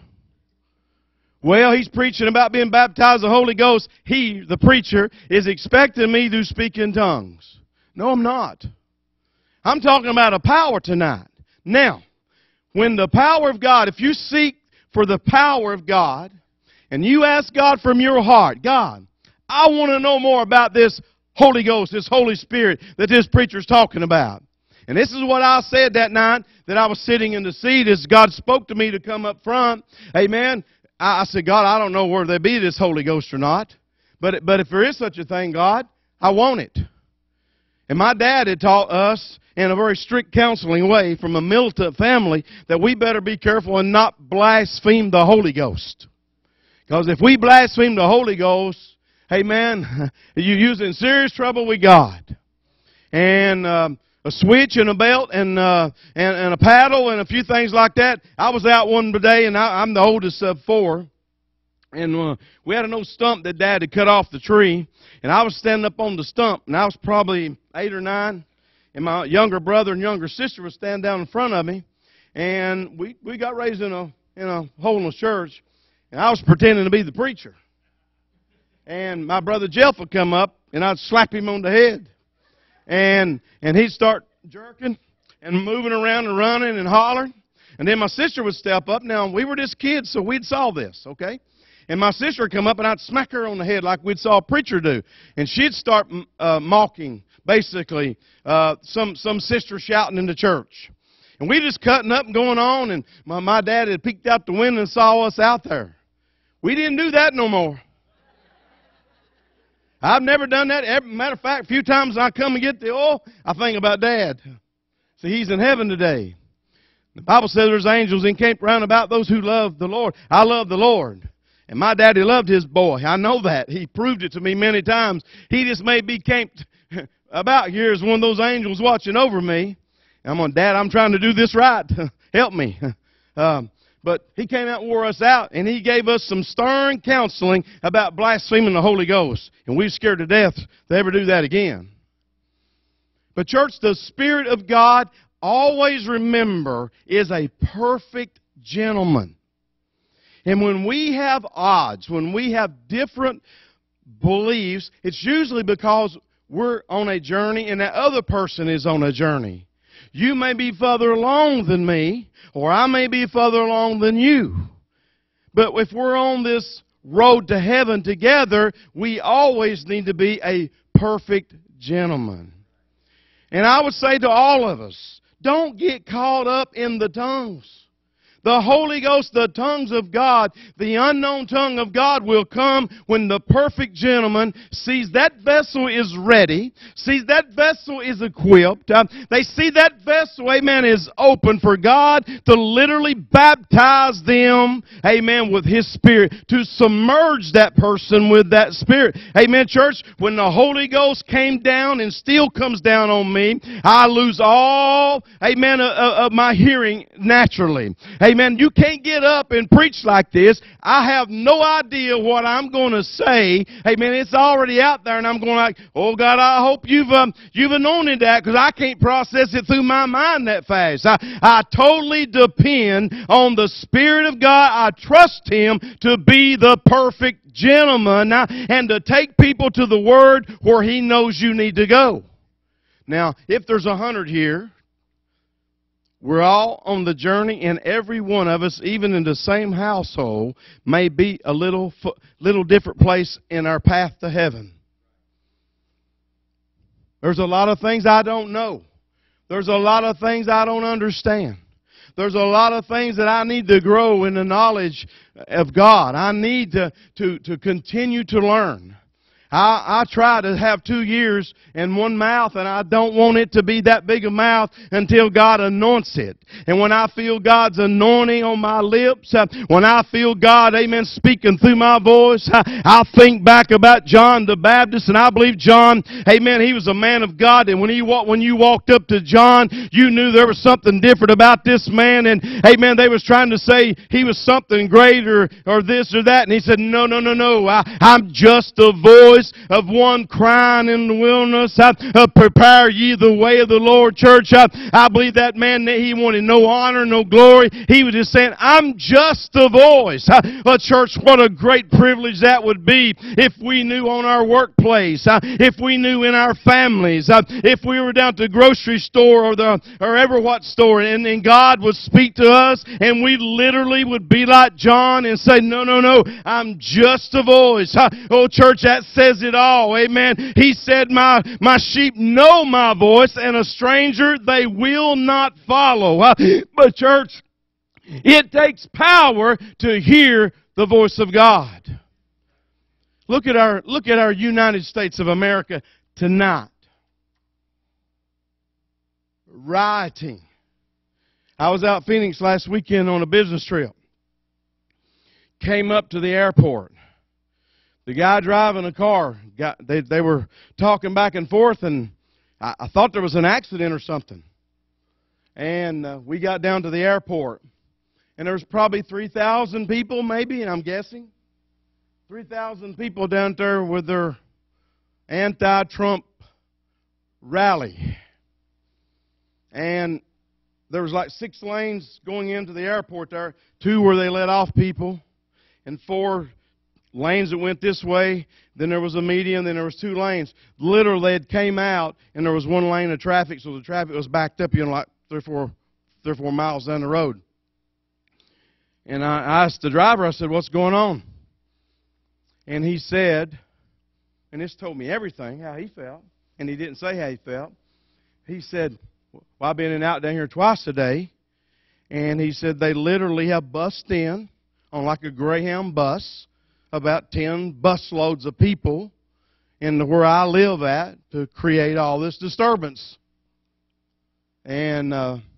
Well, he's preaching about being baptized with the Holy Ghost. He, the preacher, is expecting me to speak in tongues. No, I'm not. I'm talking about a power tonight. Now, when the power of God, if you seek for the power of God, and you ask God from your heart, God, I want to know more about this Holy Ghost, this Holy Spirit that this preacher's talking about. And this is what I said that night that I was sitting in the seat as God spoke to me to come up front. Amen. I said, God, I don't know where there be this Holy Ghost or not. But if there is such a thing, God, I want it. And my dad had taught us in a very strict counseling way from a militant family that we better be careful and not blaspheme the Holy Ghost. Because if we blaspheme the Holy Ghost, amen, you're in serious trouble with God. And a switch and a belt and a paddle and a few things like that. I was out one day, and I'm the oldest of four. And we had an old stump that Dad had cut off the tree. And I was standing up on the stump, and I was probably 8 or 9. And my younger brother and younger sister was standing down in front of me. And we got raised in a holiness church. And I was pretending to be the preacher. And my brother Jeff would come up, and I'd slap him on the head. And he'd start jerking and moving around and running and hollering. And then my sister would step up. Now, we were just kids, so we'd saw this, okay? And my sister would come up, and I'd smack her on the head like we'd saw a preacher do. And she'd start mocking, basically, some sister shouting in the church. And we just cutting up and going on, and my dad had peeked out the window and saw us out there. We didn't do that no more. I've never done that. Matter of fact, a few times I come and get the oil, I think about Dad. See, he's in heaven today. The Bible says there's angels encamped round about those who love the Lord. I love the Lord. And my daddy loved his boy. I know that. He proved it to me many times. He just may be camped about here as one of those angels watching over me. And I'm going, Dad, I'm trying to do this right. Help me. But he came out and wore us out, and he gave us some stern counseling about blaspheming the Holy Ghost. And we were scared to death to ever do that again. But church, the Spirit of God, always remember, is a perfect gentleman. And when we have odds, when we have different beliefs, it's usually because we're on a journey and that other person is on a journey. You may be further along than me, or I may be further along than you. But if we're on this road to heaven together, we always need to be a perfect gentleman. And I would say to all of us, don't get caught up in the tongues. The Holy Ghost, the tongues of God, the unknown tongue of God will come when the perfect gentleman sees that vessel is ready, sees that vessel is equipped. They see that vessel, amen, is open for God to literally baptize them, amen, with His Spirit, to submerge that person with that Spirit. Amen, church, when the Holy Ghost came down and still comes down on me, I lose all, amen, of my hearing naturally. Amen. You can't get up and preach like this. I have no idea what I'm going to say. Amen. It's already out there, and I'm going like, oh God, I hope you've anointed that, because I can't process it through my mind that fast. I totally depend on the Spirit of God. I trust Him to be the perfect gentleman and to take people to the Word where He knows you need to go. Now, if there's 100 here, we're all on the journey, and every one of us, even in the same household, may be a little different place in our path to heaven. There's a lot of things I don't know. There's a lot of things I don't understand. There's a lot of things that I need to grow in the knowledge of God. I need to continue to learn. I try to have 2 ears and one mouth, and I don't want it to be that big a mouth until God anoints it. And when I feel God's anointing on my lips, when I feel God, amen, speaking through my voice, I think back about John the Baptist, and I believe John, amen, he was a man of God, and when you walked up to John, you knew there was something different about this man, and amen, they was trying to say he was something greater or this or that, and he said, no, I'm just a voice of one crying in the wilderness. Prepare ye the way of the Lord, church. I believe that man, he wanted no honor, no glory. He was just saying, I'm just a voice. But church, what a great privilege that would be if we knew on our workplace, if we knew in our families, if we were down to the grocery store or ever what store, and God would speak to us, and we literally would be like John and say, no, I'm just a voice. Oh, church, that says it all. Amen. He said, my sheep know my voice, and a stranger they will not follow. But church, it takes power to hear the voice of God. Look at our United States of America tonight. Rioting. I was out in Phoenix last weekend on a business trip. Came up to the airport. The guy driving a car, they were talking back and forth, and I thought there was an accident or something. And we got down to the airport, and there was probably 3,000 people, maybe, and I'm guessing 3,000 people down there with their anti-Trump rally. And there was like 6 lanes going into the airport there, 2 where they let off people, and 4 lanes that went this way. Then there was a median, then there was 2 lanes. Literally, it came out, and there was 1 lane of traffic, so the traffic was backed up, like 3 or 4 miles down the road. And I asked the driver, I said, what's going on? And he said, and this told me everything, how he felt, and he didn't say how he felt. He said, well, I've been in and out down here twice a day, and he said they literally have bussed in on like a Greyhound bus, about 10 busloads of people into where I live at to create all this disturbance. And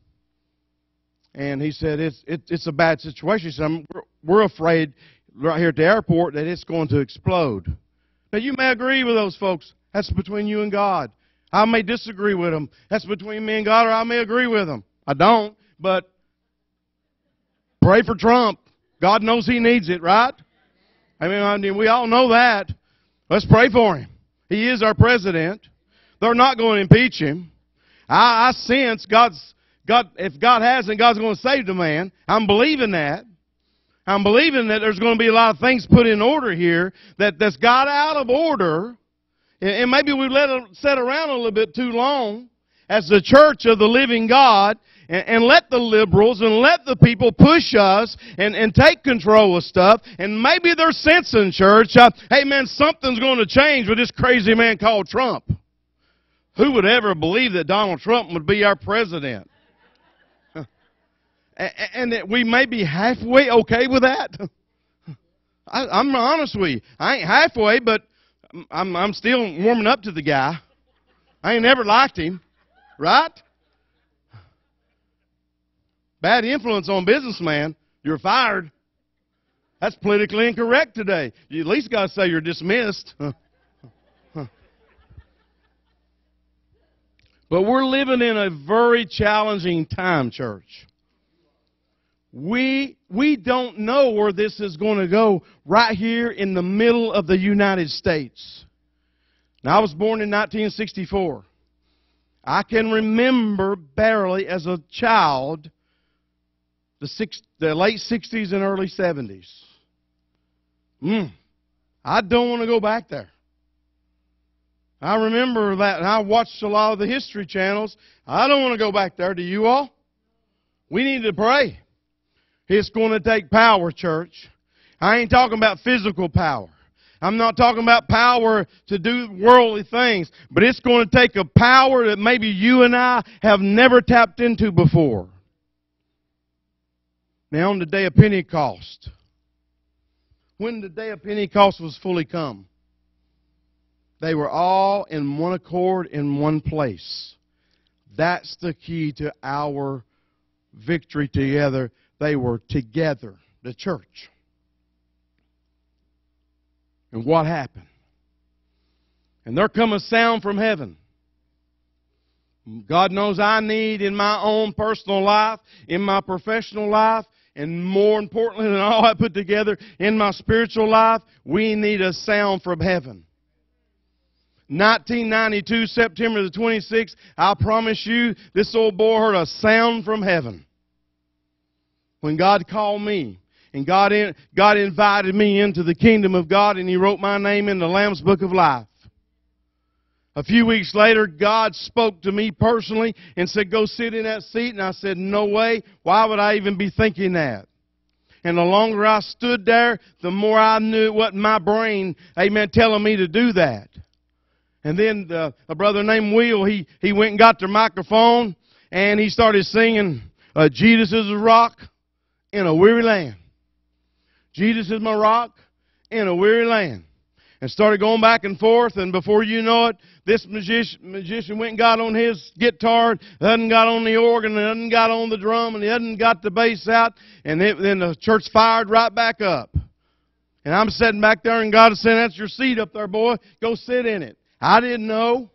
he said it's a bad situation. He said, we're afraid right here at the airport that it's going to explode. Now, you may agree with those folks. That's between you and God. I may disagree with them. That's between me and God, or I may agree with them. I don't, but pray for Trump. God knows he needs it, right? I mean, we all know that. Let's pray for him. He is our president. They're not going to impeach him. I sense if God hasn't, God's going to save the man. I'm believing that. I'm believing that there's going to be a lot of things put in order here that's got out of order. And maybe we've let it sit around a little bit too long as the church of the living God, and let the liberals and let the people push us and take control of stuff. And maybe they're sensing, church, hey man, something's going to change with this crazy man called Trump. Who would ever believe that Donald Trump would be our president? And that we may be halfway okay with that. I'm honest with you. I ain't halfway, but I'm still warming up to the guy. I ain't never liked him. Right? Bad influence on businessman, you're fired. That's politically incorrect today. You at least got to say you're dismissed. But we're living in a very challenging time, church. We don't know where this is going to go right here in the middle of the United States. Now, I was born in 1964. I can remember barely as a child the late 60s and early 70s. I don't want to go back there. I remember that, and I watched a lot of the history channels. I don't want to go back there. Do you all? We need to pray. It's going to take power, church. I ain't talking about physical power. I'm not talking about power to do worldly things. But it's going to take a power that maybe you and I have never tapped into before. Now, on the day of Pentecost, when the day of Pentecost was fully come, they were all in one accord in one place. That's the key to our victory together. They were together, the church. And what happened? And there come a sound from heaven. God knows I need in my own personal life, in my professional life, and more importantly than all I put together, in my spiritual life, we need a sound from heaven. 1992, September the 26th, I promise you, this old boy heard a sound from heaven. When God called me, and God invited me into the kingdom of God, and He wrote my name in the Lamb's Book of Life. A few weeks later, God spoke to me personally and said, go sit in that seat. And I said, no way. Why would I even be thinking that? And the longer I stood there, the more I knew it wasn't my brain, amen, telling me to do that. And then a brother named Will, he went and got their microphone, and he started singing, Jesus is a rock in a weary land. Jesus is my rock in a weary land. And started going back and forth, and before you know it, this magician went and got on his guitar, hadn't got on the organ, and hadn't got on the drum, and he hadn't got the bass out, and then the church fired right back up. And I'm sitting back there, and God is saying, that's your seat up there, boy. Go sit in it. I didn't know.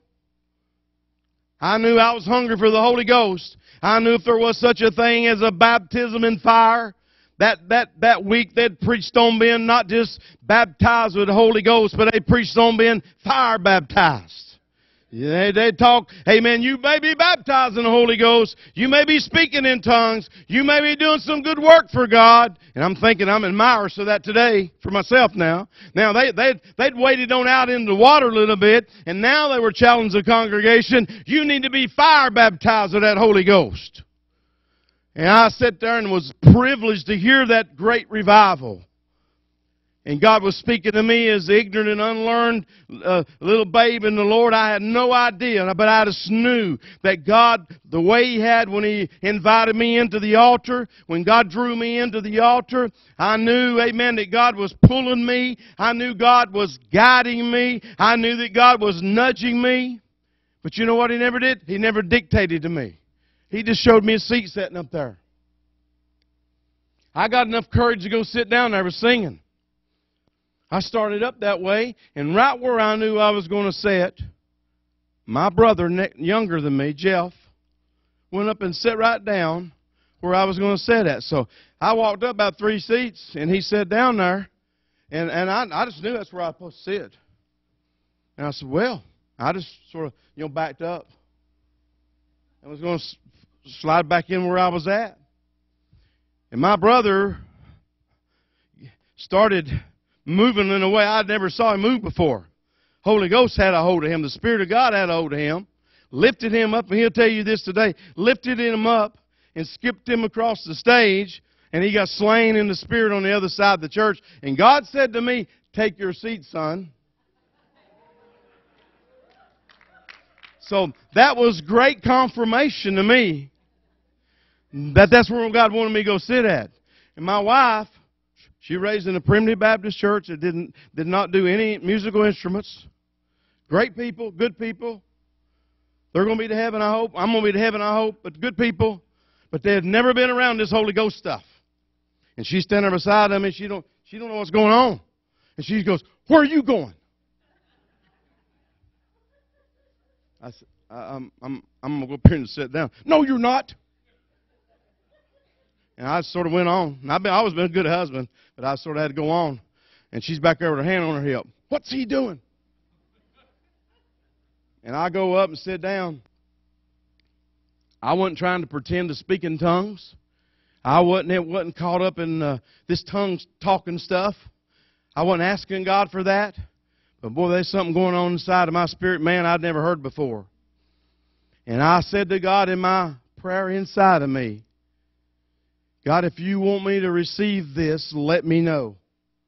I knew I was hungry for the Holy Ghost. I knew if there was such a thing as a baptism in fire, that week they'd preached on being not just baptized with the Holy Ghost, but they preached on being fire baptized. Yeah, they'd talk, amen, you may be baptized in the Holy Ghost. You may be speaking in tongues. You may be doing some good work for God. And I'm thinking I'm admirers of that today for myself now. Now, they'd waded on out into the water a little bit, and now they were challenging the congregation, you need to be fire baptized with that Holy Ghost. And I sat there and was privileged to hear that great revival. And God was speaking to me as ignorant and unlearned little babe in the Lord. I had no idea, but I just knew that God, the way He had when He invited me into the altar, when God drew me into the altar, I knew, amen, that God was pulling me. I knew God was guiding me. I knew that God was nudging me. But you know what He never did? He never dictated to me. He just showed me a seat sitting up there. I got enough courage to go sit down there with singing. I started up that way, and right where I knew I was going to sit, my brother, younger than me, Jeff, went up and sat right down where I was going to sit at. So I walked up about 3 seats, and he sat down there, and I just knew that's where I was supposed to sit. And I said, well, I just sort of, backed up. I was going to slide back in where I was at. And my brother started moving in a way I never saw him move before. Holy Ghost had a hold of him. The Spirit of God had a hold of him. Lifted him up, and he'll tell you this today. Lifted him up and skipped him across the stage, and he got slain in the Spirit on the other side of the church. And God said to me, take your seat, son. So that was great confirmation to me that's where God wanted me to go sit at. And my wife, she raised in a primitive Baptist church that did not do any musical instruments. Great people, good people. They're going to be to heaven, I hope. I'm going to be to heaven, I hope. But good people. But they had never been around this Holy Ghost stuff. And she's standing beside them, and she don't know what's going on. And she goes, where are you going? I said, I'm going to go up here and sit down. No, you're not. And I sort of went on. And I always been a good husband, but I sort of had to go on. And she's back there with her hand on her hip. What's he doing? And I go up and sit down. I wasn't trying to pretend to speak in tongues. I wasn't caught up in this tongue talking stuff. I wasn't asking God for that. But boy, there's something going on inside of my spirit, man, I'd never heard before. And I said to God in my prayer inside of me, God, if you want me to receive this, let me know.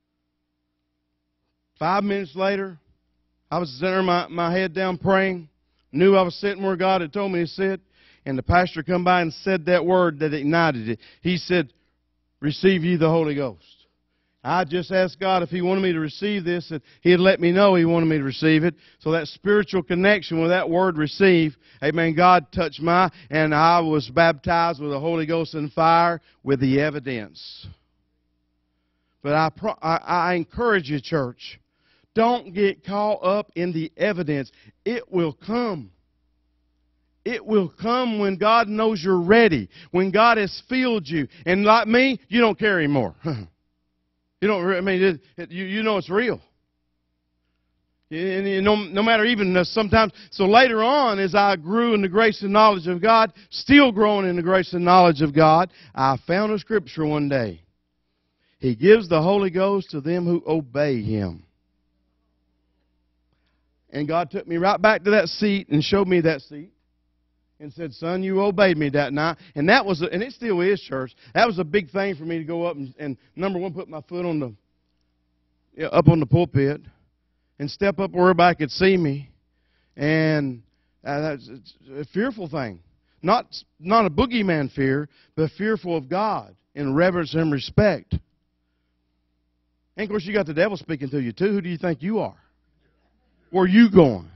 5 minutes later, I was sitting there, my head down praying. Knew I was sitting where God had told me to sit. And the pastor come by and said that word that ignited it. He said, receive ye the Holy Ghost. I just asked God if He wanted me to receive this, and He'd let me know He wanted me to receive it. So that spiritual connection with that word receive, amen, God touched and I was baptized with the Holy Ghost and fire with the evidence. But I encourage you, church, don't get caught up in the evidence. It will come. It will come when God knows you're ready, when God has filled you. And like me, you don't care anymore. You don't. I mean, you know it's real. And no matter even sometimes. So later on, as I grew in the grace and knowledge of God, still growing in the grace and knowledge of God, I found a scripture one day. He gives the Holy Ghost to them who obey Him. And God took me right back to that seat and showed me that seat. And said, son, you obeyed me that night. And that was, and it still is, church. That was a big thing for me to go up and number one, put my foot on up on the pulpit and step up where everybody could see me. And that's a fearful thing. Not a boogeyman fear, but fearful of God in reverence and respect. And of course, you got the devil speaking to you too. Who do you think you are? Where are you going?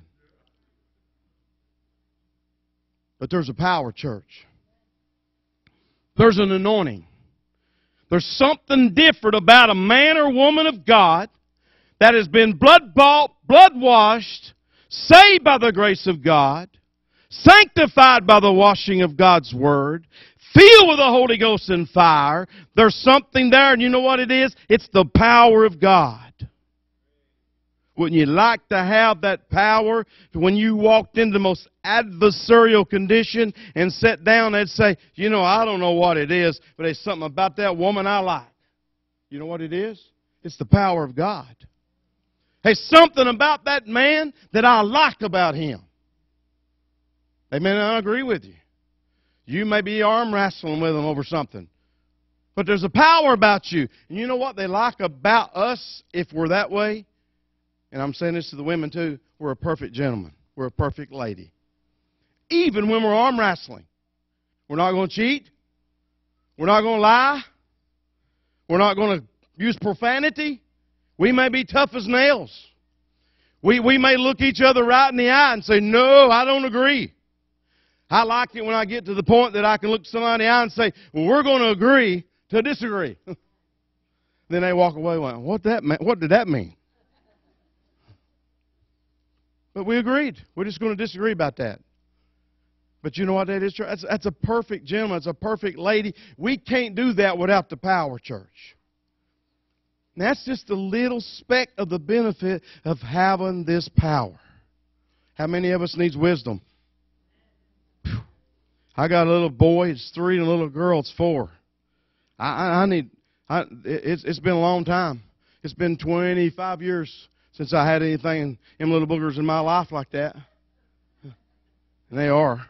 But there's a power, church. There's an anointing. There's something different about a man or woman of God that has been blood-bought, blood-washed, saved by the grace of God, sanctified by the washing of God's Word, filled with the Holy Ghost and fire. There's something there, and you know what it is? It's the power of God. Wouldn't you like to have that power when you walked into the most adversarial condition and sat down and say, you know, I don't know what it is, but there's something about that woman I like. You know what it is? It's the power of God. There's something about that man that I like about him. Amen, I agree with you. You may be arm wrestling with them over something. But there's a power about you. And you know what they like about us if we're that way? And I'm saying this to the women too, we're a perfect gentleman. We're a perfect lady. Even when we're arm wrestling. We're not going to cheat. We're not going to lie. We're not going to use profanity. We may be tough as nails. We may look each other right in the eye and say, no, I don't agree. I like it when I get to the point that I can look somebody in the eye and say, well, we're going to agree to disagree. Then they walk away going, what did that mean? But we agreed. We're just going to disagree about that. But you know what that is, church? That's a perfect gentleman. It's a perfect lady. We can't do that without the power, church. And that's just a little speck of the benefit of having this power. How many of us needs wisdom? Whew. I got a little boy, it's 3, and a little girl, it's 4. It's been a long time. It's been 25 years since I had anything in little boogers in my life like that. And they are.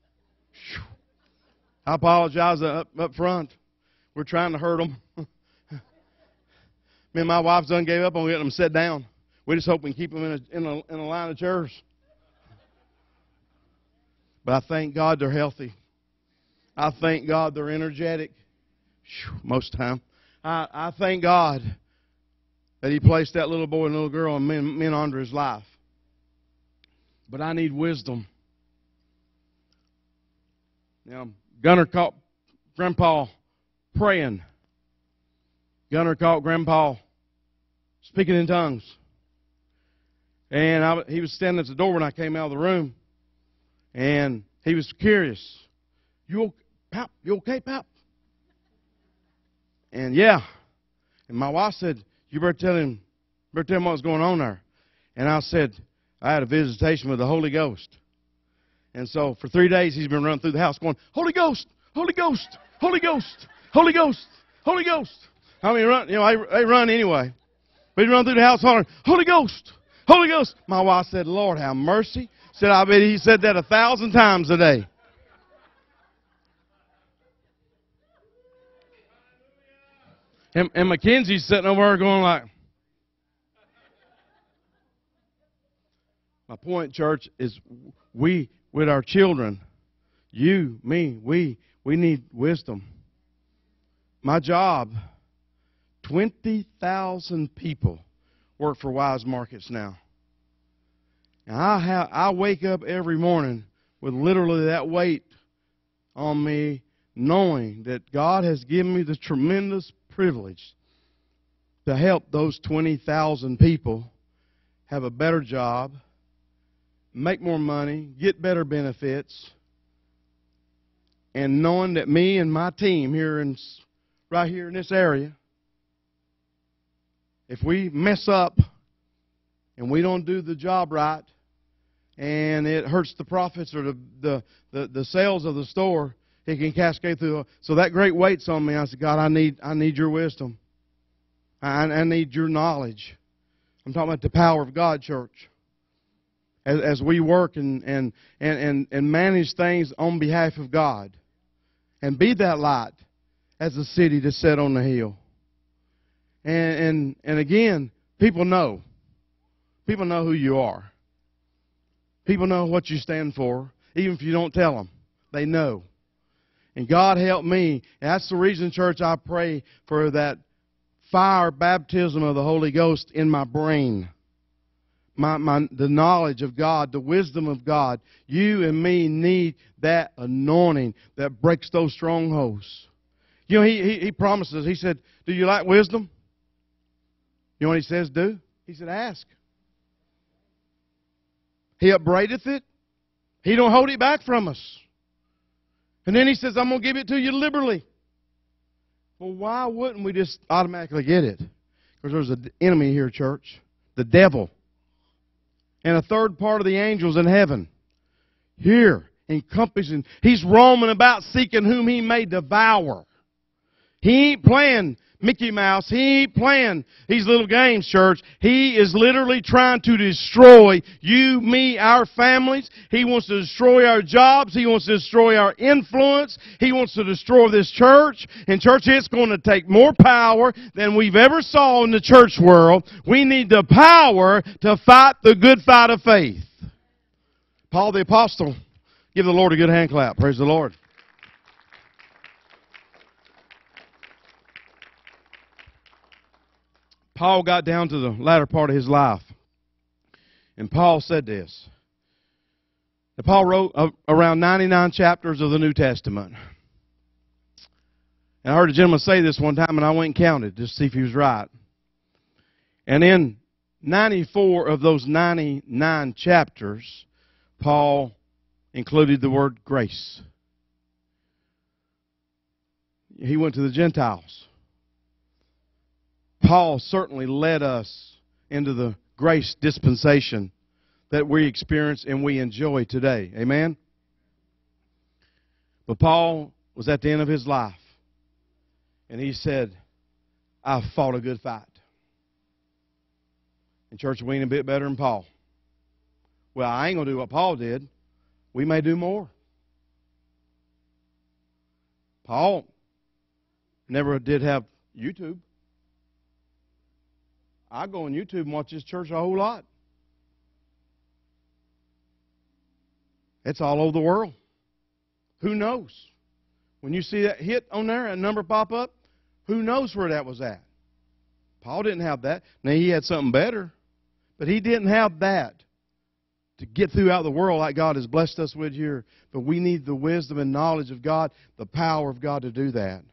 I apologize up front. We're trying to hurt them. Me and my wife done gave up on getting them set down. We just hope we can keep them in a line of chairs. But I thank God they're healthy. I thank God they're energetic. Most time. I thank God that He placed that little boy and little girl and men under His life. But I need wisdom. Now, Gunner caught Grandpa praying. Gunner caught Grandpa speaking in tongues. And he was standing at the door when I came out of the room. And he was curious. You okay, Pop? And yeah. And my wife said, you better tell him what's going on there. And I said, I had a visitation with the Holy Ghost. And so for 3 days he's been running through the house going, Holy Ghost, Holy Ghost, Holy Ghost, Holy Ghost, Holy Ghost. I mean, they run anyway. But he'd run through the house hollering, Holy Ghost, Holy Ghost. My wife said, Lord, have mercy. Said, I bet he said that 1,000 times a day. And Mackenzie's sitting over there going like, my point, church, is we, with our children, you, me, we need wisdom. My job, 20,000 people work for Wise Markets now. And I wake up every morning with literally that weight on me, knowing that God has given me the tremendous privilege to help those 20,000 people have a better job, make more money, get better benefits, and knowing that me and my team right here in this area, if we mess up and we don't do the job right and it hurts the profits or the sales of the store, it can cascade through. So that great weight's on me. I said, God, I need your wisdom. I need your knowledge. I'm talking about the power of God, church. As we work and manage things on behalf of God. And be that light as a city to set on the hill. And again, people know. People know who you are. People know what you stand for. Even if you don't tell them. They know. And God help me. And that's the reason, church, I pray for that fire baptism of the Holy Ghost in my brain. The knowledge of God, the wisdom of God. You and me need that anointing that breaks those strongholds. You know, he promises. He said, do you like wisdom? You know what he says do? He said, ask. He upbraideth it. He don't hold it back from us. And then he says, I'm going to give it to you liberally. Well, why wouldn't we just automatically get it? Because there's an enemy here, church. The devil. And a third part of the angels in heaven. Here, encompassing. He's roaming about seeking whom he may devour. He ain't playing Mickey Mouse. He ain't playing these little games, church. He is literally trying to destroy you, me, our families. He wants to destroy our jobs. He wants to destroy our influence. He wants to destroy this church. And church, it's going to take more power than we've ever saw in the church world. We need the power to fight the good fight of faith. Paul the Apostle, give the Lord a good hand clap. Praise the Lord. Paul got down to the latter part of his life. And Paul said this. Paul wrote around 99 chapters of the New Testament. And I heard a gentleman say this one time, and I went and counted just to see if he was right. And in 94 of those 99 chapters, Paul included the word grace. He went to the Gentiles. Paul certainly led us into the grace dispensation that we experience and we enjoy today. Amen? But Paul was at the end of his life. And he said, I've fought a good fight. And church, we ain't a bit better than Paul. Well, I ain't going to do what Paul did. We may do more. Paul never did have YouTube. I go on YouTube and watch this church a whole lot. It's all over the world. Who knows? When you see that hit on there, a number pop up, who knows where that was at? Paul didn't have that. Now, he had something better, but he didn't have that to get throughout the world like God has blessed us with here. But we need the wisdom and knowledge of God, the power of God to do that.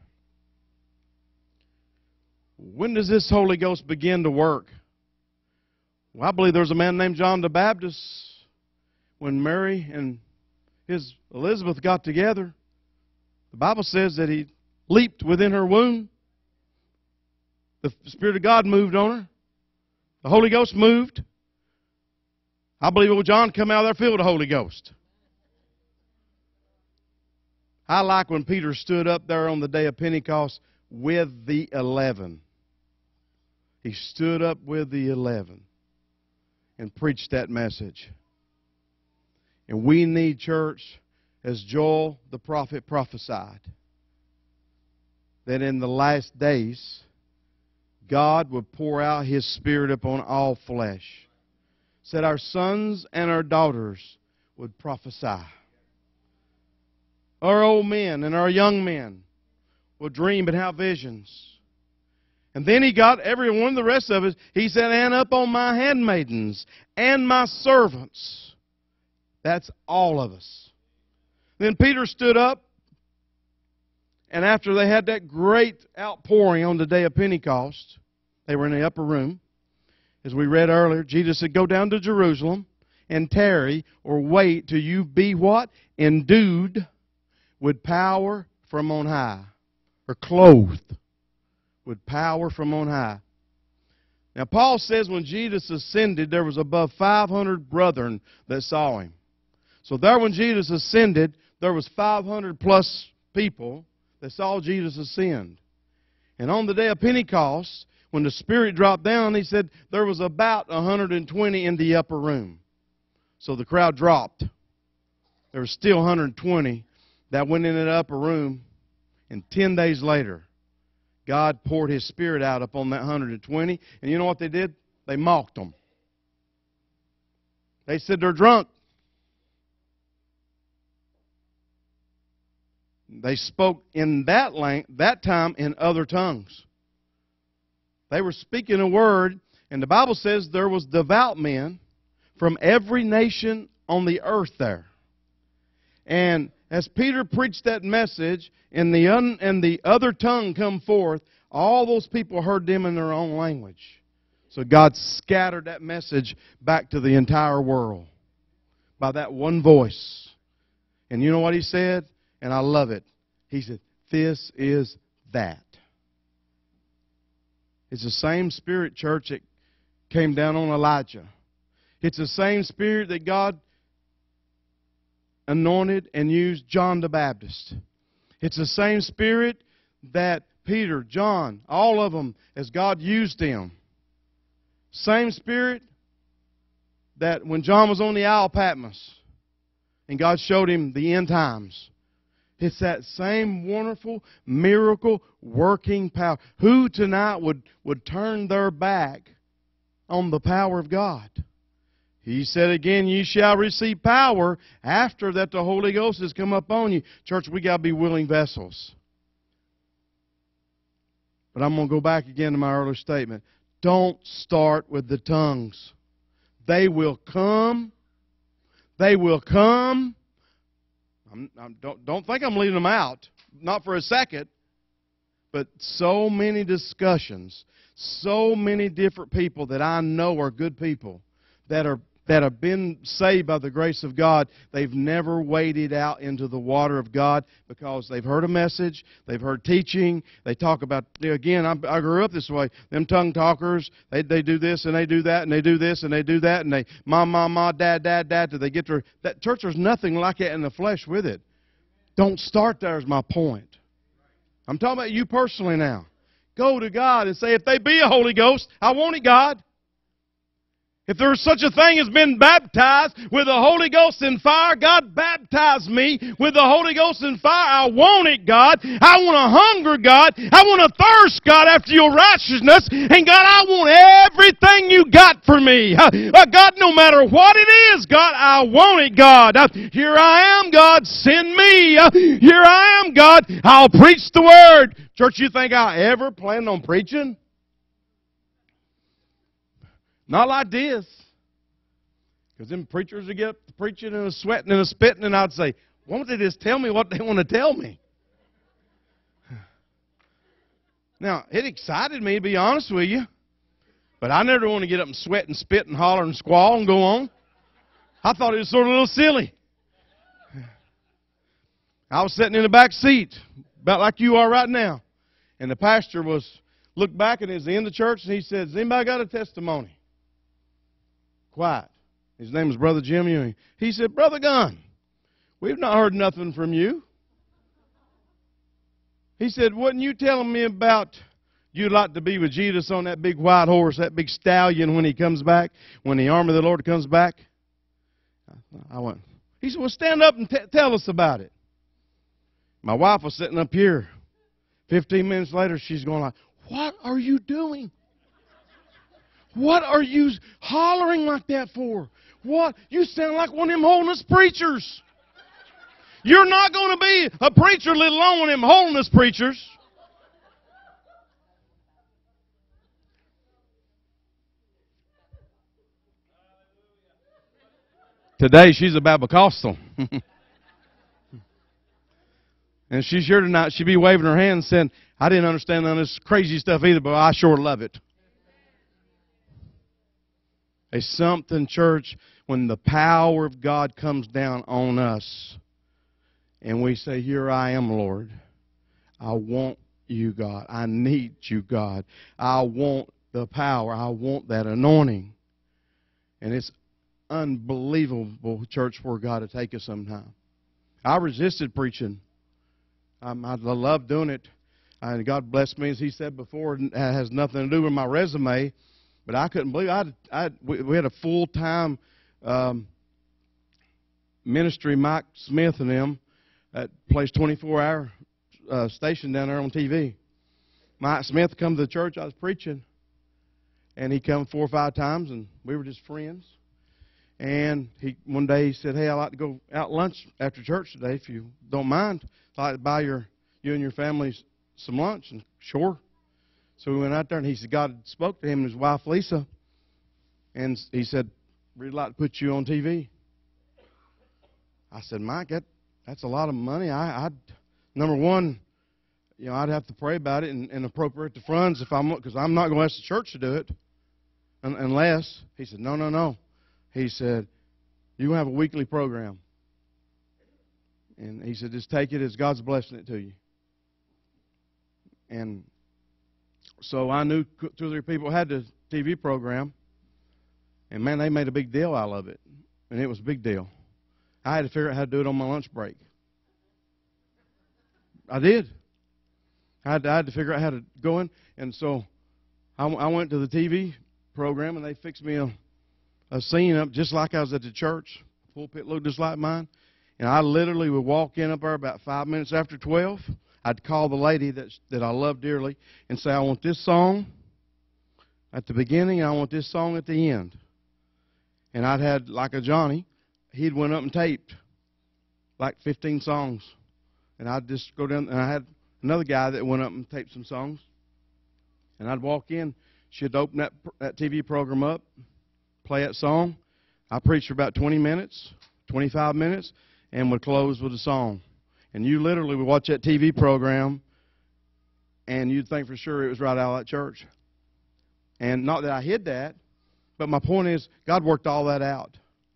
When does this Holy Ghost begin to work? Well, I believe there's a man named John the Baptist. When Mary and his Elizabeth got together, the Bible says that he leaped within her womb. The Spirit of God moved on her. The Holy Ghost moved. I believe old John come out of there filled with the Holy Ghost. I like when Peter stood up there on the day of Pentecost with the 11. He stood up with the 11 and preached that message. And we need, church, as Joel the prophet prophesied, that in the last days, God would pour out His Spirit upon all flesh. Said our sons and our daughters would prophesy. Our old men and our young men would dream and have visions. And then He got every one of the rest of us. He said, and up on my handmaidens and my servants. That's all of us. Then Peter stood up, and after they had that great outpouring on the day of Pentecost, they were in the upper room. As we read earlier, Jesus said, go down to Jerusalem and tarry or wait till you be what? Endued with power from on high. Or clothed with power from on high. Now Paul says when Jesus ascended, there was above 500 brethren that saw Him. So there when Jesus ascended, there was 500 plus people that saw Jesus ascend. And on the day of Pentecost, when the Spirit dropped down, he said there was about 120 in the upper room. So the crowd dropped. There was still 120 that went in the upper room. And 10 days later, God poured His Spirit out upon that 120. And you know what they did? They mocked them. They said they're drunk. They spoke in that time in other tongues. They were speaking a word, and the Bible says there was devout men from every nation on the earth there. And as Peter preached that message, and the other tongue come forth, all those people heard them in their own language. So God scattered that message back to the entire world by that one voice. And you know what He said? And I love it. He said, this is that. It's the same Spirit, church, that came down on Elijah. It's the same Spirit that God anointed and used John the Baptist. It's the same Spirit that Peter, John, all of them, as God used them. Same Spirit that when John was on the Isle of Patmos and God showed him the end times. It's that same wonderful miracle working power. Who tonight would turn their back on the power of God? He said again, ye shall receive power after that the Holy Ghost has come upon you. Church, we got to be willing vessels. But I'm going to go back again to my earlier statement. Don't start with the tongues. They will come. They will come. Don't think I'm leaving them out. Not for a second. But so many discussions, so many different people that I know are good people that have been saved by the grace of God. They've never waded out into the water of God because they've heard a message, they've heard teaching, they talk about, again, I grew up this way, them tongue talkers, they do this and they do that and they do this and they do that and they, ma, dad, till they get to, that church, there's nothing like that in the flesh with it. Don't start there is my point. I'm talking about you personally now. Go to God and say, if they be a Holy Ghost, I want it, God. If there is such a thing as been baptized with the Holy Ghost and fire, God baptize me with the Holy Ghost and fire. I want it, God. I want to hunger, God. I want to thirst, God, after your righteousness. And God, I want everything you got for me. God, no matter what it is, God, I want it, God. Here I am, God. Send me. Here I am, God. I'll preach the word. Church, you think I ever planned on preaching? Not like this. Because them preachers would get up to preaching and a sweating and a spitting, and I'd say, why don't they just tell me what they want to tell me? Now, it excited me, to be honest with you. But I never want to get up and sweat and spit and holler and squall and go on. I thought it was sort of a little silly. I was sitting in the back seat, about like you are right now. And the pastor was looked back and it was the end of church, and he said, "Has anybody got a testimony?" Quiet. His name was Brother Jim Ewing. He said, "Brother Gunn, we've not heard nothing from you." He said, "Wasn't you telling me about you'd like to be with Jesus on that big white horse, that big stallion when he comes back, when the arm of the Lord comes back?" I went. He said, "Well, stand up and tell us about it." My wife was sitting up here. 15 minutes later, she's going like, "What are you doing? What are you hollering like that for? What? You sound like one of them holiness preachers. You're not going to be a preacher, let alone one of them holiness preachers." Today, she's a Babacostal. And she's here tonight. She'd be waving her hand saying, "I didn't understand none of this crazy stuff either, but I sure love it." It's something, church, when the power of God comes down on us and we say, "Here I am, Lord. I want you, God. I need you, God. I want the power. I want that anointing." And it's unbelievable, church, where God will take us sometime. I resisted preaching. I love doing it. And God blessed me, as He said before, it has nothing to do with my resume. But I couldn't believe we had a full-time ministry, Mike Smith and them, that plays 24-hour station down there on TV. Mike Smith come to the church I was preaching, and he come 4 or 5 times, and we were just friends. And one day he said, "Hey, I'd like to go out lunch after church today, if you don't mind. I'd like to buy you and your family some lunch." And sure. So we went out there, and he said God spoke to him and his wife, Lisa. And he said, "We'd like to put you on TV." I said, "Mike, that's a lot of money. I'd number one, I'd have to pray about it and appropriate the funds because I'm not going to ask the church to do it unless." He said, No. He said, "You're going to have a weekly program." And he said, "Just take it as God's blessing it to you." And so I knew 2 or 3 people had the TV program. And, man, they made a big deal out of it. And it was a big deal. I had to figure out how to do it on my lunch break. I did. I had to figure out how to go in. And so I went to the TV program, and they fixed me a scene up just like I was at the church. The pulpit looked just like mine. And I literally would walk in up there about 5 minutes after 12. I'd call the lady that I love dearly and say, "I want this song at the beginning, and I want this song at the end." And I'd had, like a Johnny, he'd went up and taped like 15 songs. And I'd just go down, and I had another guy that went up and taped some songs. And I'd walk in, she'd open that TV program up, play that song. I preached for about 20 minutes, 25 minutes, and would close with a song. And you literally would watch that TV program, and you'd think for sure it was right out of that church. And not that I hid that, but my point is, God worked all that out.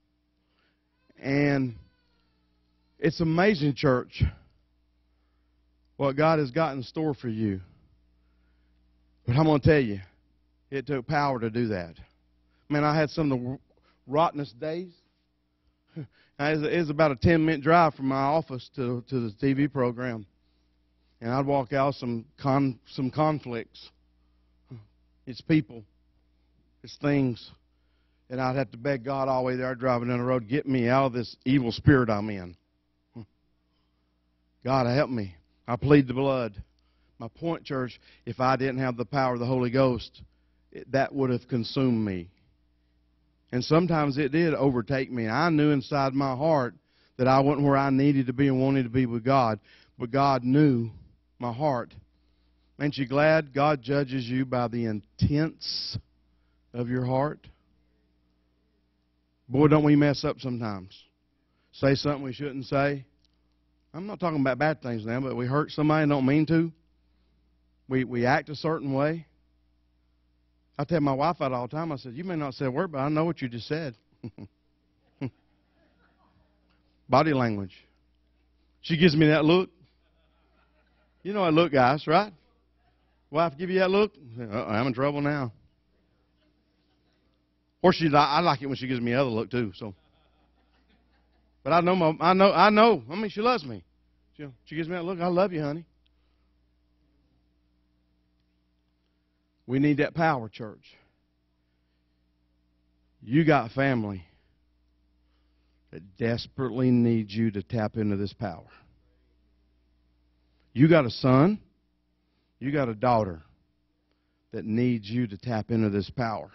And it's amazing, church, what God has got in store for you. But I'm going to tell you, it took power to do that. Man, I had some of the rottenest days. It was about a 10-minute drive from my office to the TV program. And I'd walk out with some conflicts. It's people. It's things. And I'd have to beg God all the way there driving down the road, "Get me out of this evil spirit I'm in. God, help me. I plead the blood." My point, church, if I didn't have the power of the Holy Ghost, that would have consumed me. And sometimes it did overtake me. I knew inside my heart that I wasn't where I needed to be and wanted to be with God. But God knew my heart. Ain't you glad God judges you by the intents of your heart? Boy, don't we mess up sometimes. Say something we shouldn't say. I'm not talking about bad things now, but we hurt somebody and don't mean to. We act a certain way. I tell my wife that all the time. I said, "You may not say a word, but I know what you just said." Body language. She gives me that look. You know that look, guys, right? Wife give you that look? I'm in trouble now. Or I like it when she gives me the other look too. So, but I know. I mean, she loves me. She gives me that look. I love you, honey. We need that power, church. You got family that desperately needs you to tap into this power. You got a son, you got a daughter that needs you to tap into this power.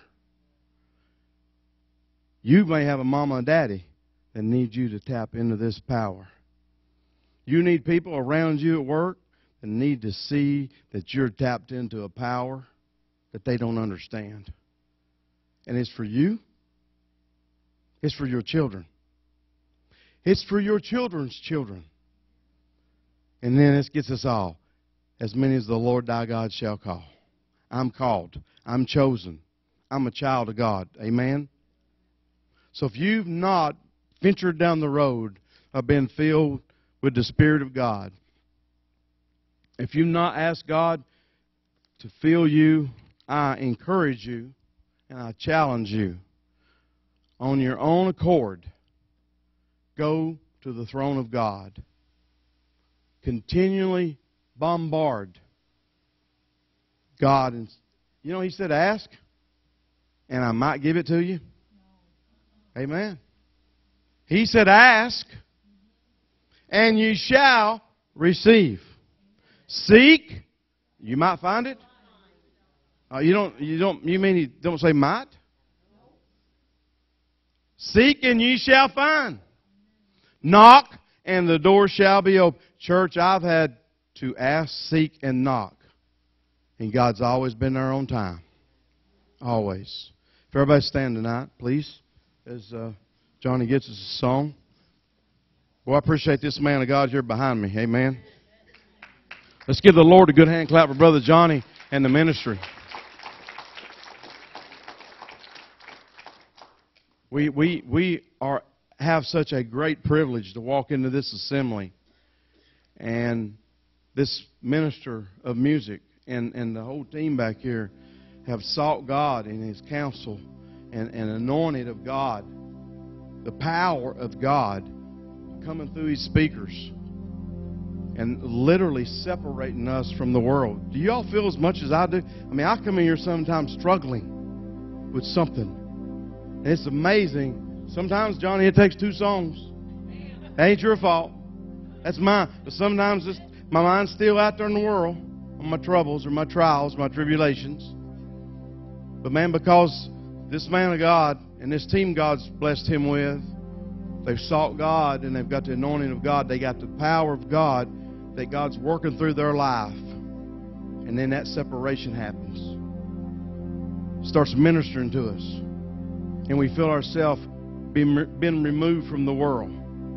You may have a mama and daddy that need you to tap into this power. You need people around you at work that need to see that you're tapped into a power that they don't understand. And it's for you. It's for your children. It's for your children's children. And then it gets us all. As many as the Lord thy God shall call. I'm called. I'm chosen. I'm a child of God. Amen? So if you've not ventured down the road of being filled with the Spirit of God, if you've not asked God to fill you, I encourage you and I challenge you, on your own accord, go to the throne of God. Continually bombard God. And He said, ask, and I might give it to you. Amen. He said, ask, and you shall receive. Seek, you might find it. You mean He don't say might? Seek and ye shall find. Knock and the door shall be open. Church, I've had to ask, seek, and knock. And God's always been there on time. Always. If everybody stand tonight, please, as Johnny gets us a song. Well, I appreciate this man of God here behind me. Amen. Let's give the Lord a good hand clap for Brother Johnny and the ministry. We have such a great privilege to walk into this assembly, and this minister of music and the whole team back here have sought God in His counsel and anointed of God, the power of God coming through His speakers and literally separating us from the world. Do you all feel as much as I do? I mean, I come in here sometimes struggling with something. And it's amazing. Sometimes, Johnny, it takes 2 songs. That ain't your fault. That's mine. But sometimes my mind's still out there in the world on my troubles or my trials, my tribulations. But man, because this man of God and this team God's blessed him with, they've sought God and they've got the anointing of God. They got the power of God that God's working through their life. And then that separation happens. Starts ministering to us. And we feel ourselves being removed from the world.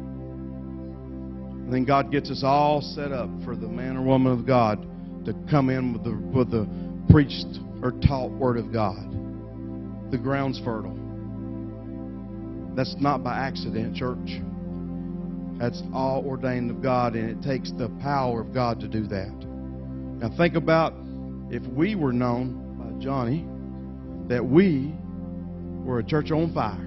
And then God gets us all set up for the man or woman of God to come in with the preached or taught Word of God. The ground's fertile. That's not by accident, church. That's all ordained of God, and it takes the power of God to do that. Now think about if we were known by Johnny that we were a church on fire.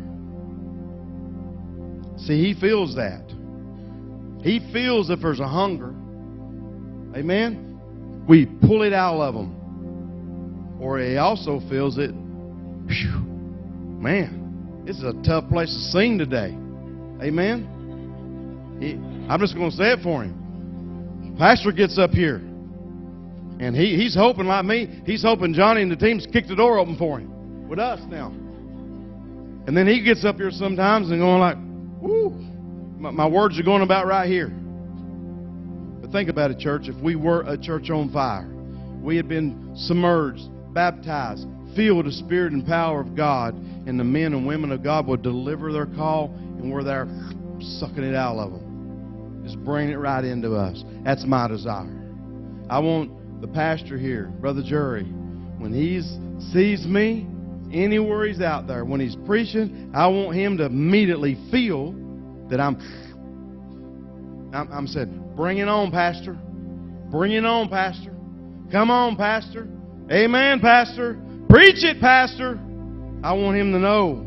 See, he feels that. He feels if there's a hunger. Amen? We pull it out of them. Or he also feels it, whew, man, this is a tough place to sing today. Amen? I'm just going to say it for him. Pastor gets up here, and he's hoping like me. He's hoping Johnny and the team's kicked the door open for him. With us now. And then he gets up here sometimes and going like, woo, my words are going about right here. But think about it, church. If we were a church on fire, we had been submerged, baptized, filled with the Spirit and power of God, and the men and women of God would deliver their call, and we're there sucking it out of them. Just bringing it right into us. That's my desire. I want the pastor here, Brother Jerry, when he sees me, anywhere he's out there, when he's preaching, I want him to immediately feel that I'm saying, bring it on, Pastor. Bring it on, Pastor. Come on, Pastor. Amen, Pastor. Preach it, Pastor. I want him to know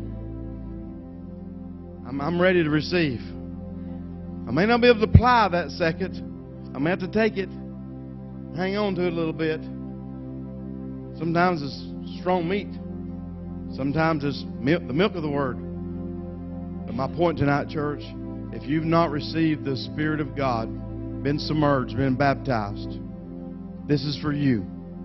I'm ready to receive. I may not be able to apply that second. I may have to take it, hang on to it a little bit. Sometimes it's strong meat. Sometimes it's the milk of the Word. But my point tonight, church, if you've not received the Spirit of God, been submerged, been baptized, this is for you.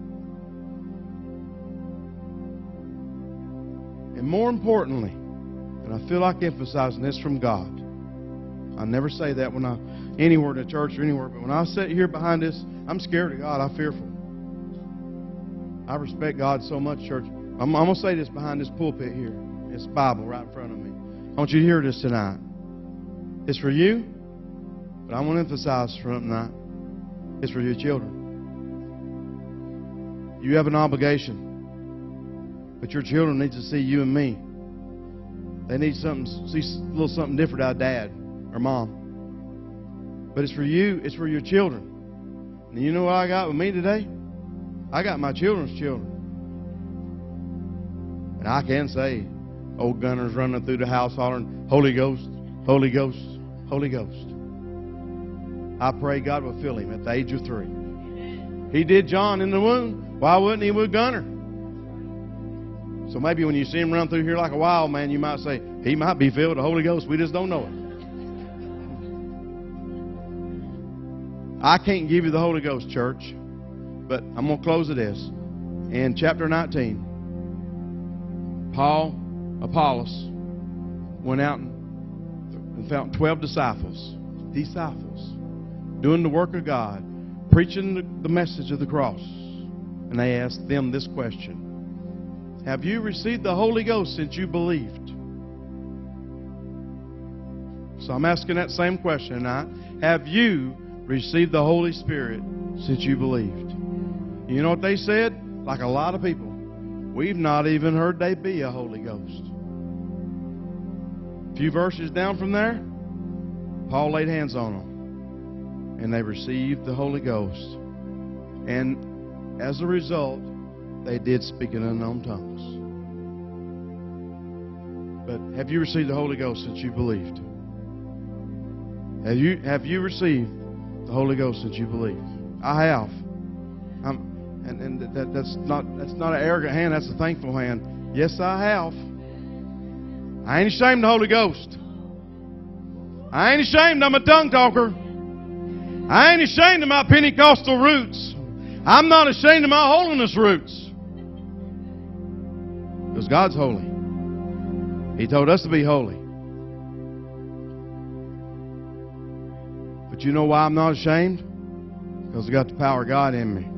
And more importantly, and I feel like emphasizing this from God, I never say that when anywhere in the church or anywhere, but when I sit here behind this, I'm scared of God. I'm fearful. I respect God so much, church. I'm going to say this behind this pulpit here. It's Bible right in front of me. I want you to hear this tonight. It's for you, but I want to emphasize for tonight. It's for your children. You have an obligation, but your children need to see you and me. They need see a little something different out of Dad or Mom. But it's for you. It's for your children. And you know what I got with me today? I got my children's children. And I can say, old Gunner's running through the house hollering, Holy Ghost, Holy Ghost, Holy Ghost. I pray God will fill him at the age of 3. He did John in the womb. Why wouldn't he with Gunner? So maybe when you see him run through here like a wild man, you might say, he might be filled with the Holy Ghost. We just don't know it. I can't give you the Holy Ghost, church. But I'm going to close with this. In chapter 19, Apollos, went out and found 12 disciples, doing the work of God, preaching the message of the cross. And they asked them this question: have you received the Holy Ghost since you believed? So I'm asking that same question tonight. Have you received the Holy Spirit since you believed? You know what they said? Like a lot of people, we've not even heard there be a Holy Ghost. A few verses down from there, Paul laid hands on them, and they received the Holy Ghost. And as a result, they did speak in unknown tongues. But have you received the Holy Ghost since you believed? Have you received the Holy Ghost since you believed? I have. That's not an arrogant hand. That's a thankful hand. Yes, I have. I ain't ashamed of the Holy Ghost. I ain't ashamed I'm a tongue talker. I ain't ashamed of my Pentecostal roots. I'm not ashamed of my holiness roots. Because God's holy. He told us to be holy. But you know why I'm not ashamed? Because I got the power of God in me.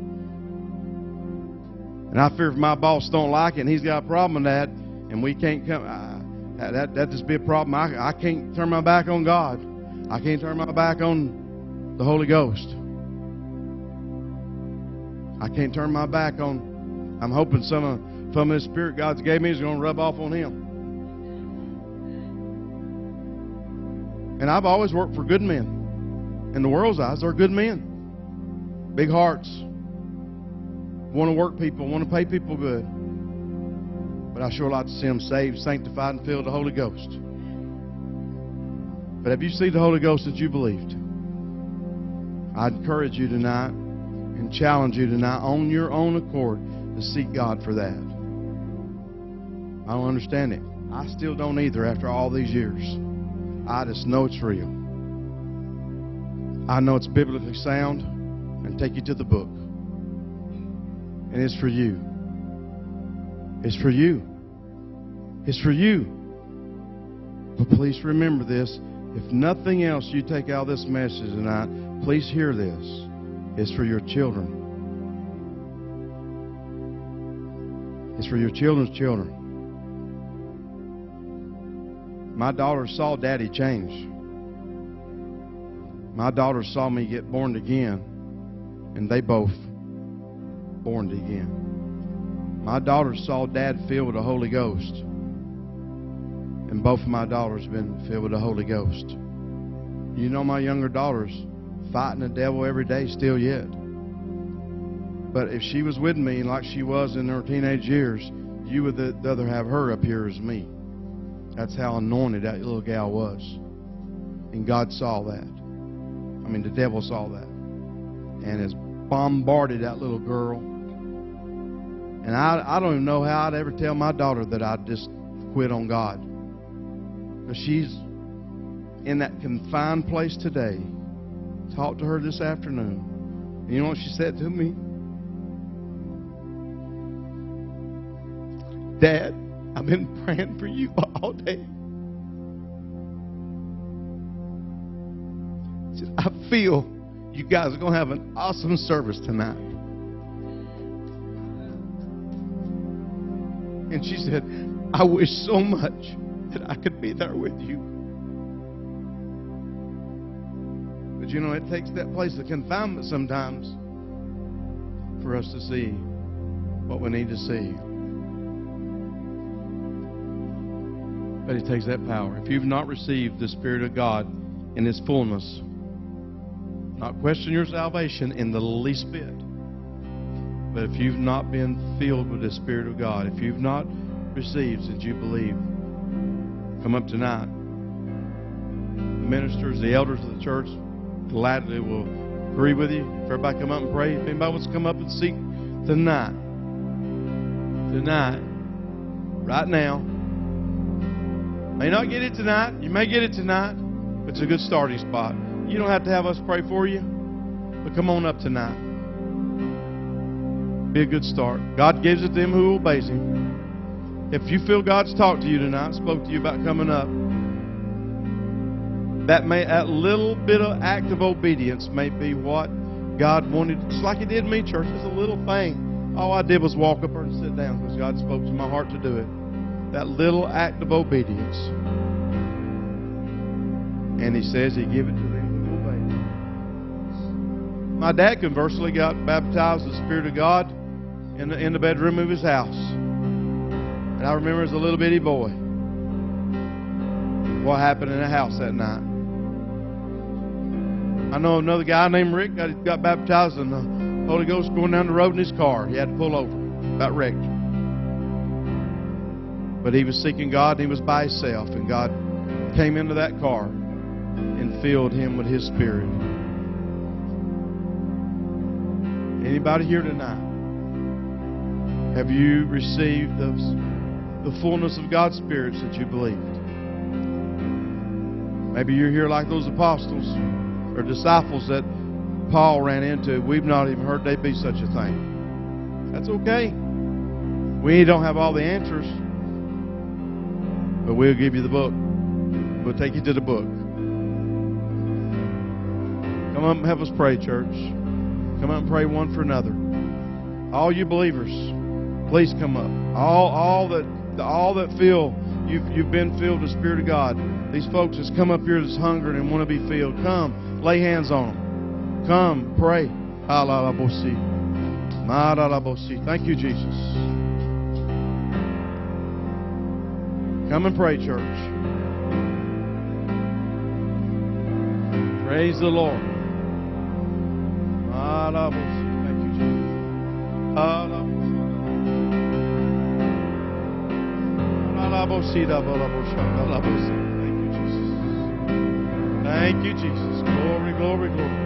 And I fear if my boss don't like it and he's got a problem with that, and we can't come, that just be a problem. I can't turn my back on God. I can't turn my back on the Holy Ghost. I can't turn my back on. I'm hoping some of the Spirit God's gave me is going to rub off on Him. And I've always worked for good men. In the world's eyes, they're good men. Big hearts. Want to work people, want to pay people good. But I sure like to see them saved, sanctified, and filled with the Holy Ghost. But have you seen the Holy Ghost that you believed? I encourage you tonight and challenge you tonight on your own accord to seek God for that. I don't understand it. I still don't either after all these years. I just know it's real. I know it's biblically sound and take you to the book. And it's for you. It's for you. It's for you. But please remember this. If nothing else you take out of this message tonight, please hear this. It's for your children. It's for your children's children. My daughter saw Daddy change. My daughter saw me get born again, and they both born again. My daughter saw Dad filled with the Holy Ghost, and both of my daughters been filled with the Holy Ghost. You know, my younger daughter's fighting the devil every day still yet. But if she was with me like she was in her teenage years, you would rather have her up here as me. That's how anointed that little gal was. And God saw that. I mean, the devil saw that. And has bombarded that little girl. And I don't even know how I'd ever tell my daughter that I'd just quit on God. But she's in that confined place today. Talked to her this afternoon. And you know what she said to me? Dad, I've been praying for you all day. She said, I feel you guys are going to have an awesome service tonight. And she said, I wish so much that I could be there with you. But you know, it takes that place of confinement sometimes for us to see what we need to see. But it takes that power. If you've not received the Spirit of God in His fullness, not question your salvation in the least bit. But if you've not been filled with the Spirit of God, if you've not received since you believe, come up tonight. The ministers, the elders of the church gladly will agree with you. If everybody come up and pray. If anybody wants to come up and seek tonight, right now. May not get it tonight. You may get it tonight. But it's a good starting spot. You don't have to have us pray for you. But come on up tonight. Be a good start. God gives it to them who obeys Him. If you feel God's talked to you tonight, spoke to you about coming up, that little bit of act of obedience may be what God wanted. Just like He did me, church. It's a little thing. All I did was walk up there and sit down because God spoke to my heart to do it. That little act of obedience. And He says He give it to them who obey Him. My dad conversely got baptized in the Spirit of God in the bedroom of his house. And I remember as a little bitty boy what happened in the house that night. I know another guy named Rick got baptized in the Holy Ghost going down the road in his car. He had to pull over. About wrecked. But he was seeking God and he was by himself. And God came into that car and filled him with His Spirit. Anybody here tonight? Have you received the fullness of God's Spirit since you believed? Maybe you're here like those apostles or disciples that Paul ran into. We've not even heard there be such a thing. That's okay. We don't have all the answers. But we'll give you the book. We'll take you to the book. Come up and help us pray, church. Come up and pray one for another. All you believers, please come up. All that feel you've been filled with the Spirit of God. These folks that's come up here that's hungry and want to be filled. Come, lay hands on them. Come, pray. Thank you, Jesus. Come and pray, church. Praise the Lord. Thank you, Jesus. Thank you, Jesus. Thank you, Jesus. Glory, glory, glory.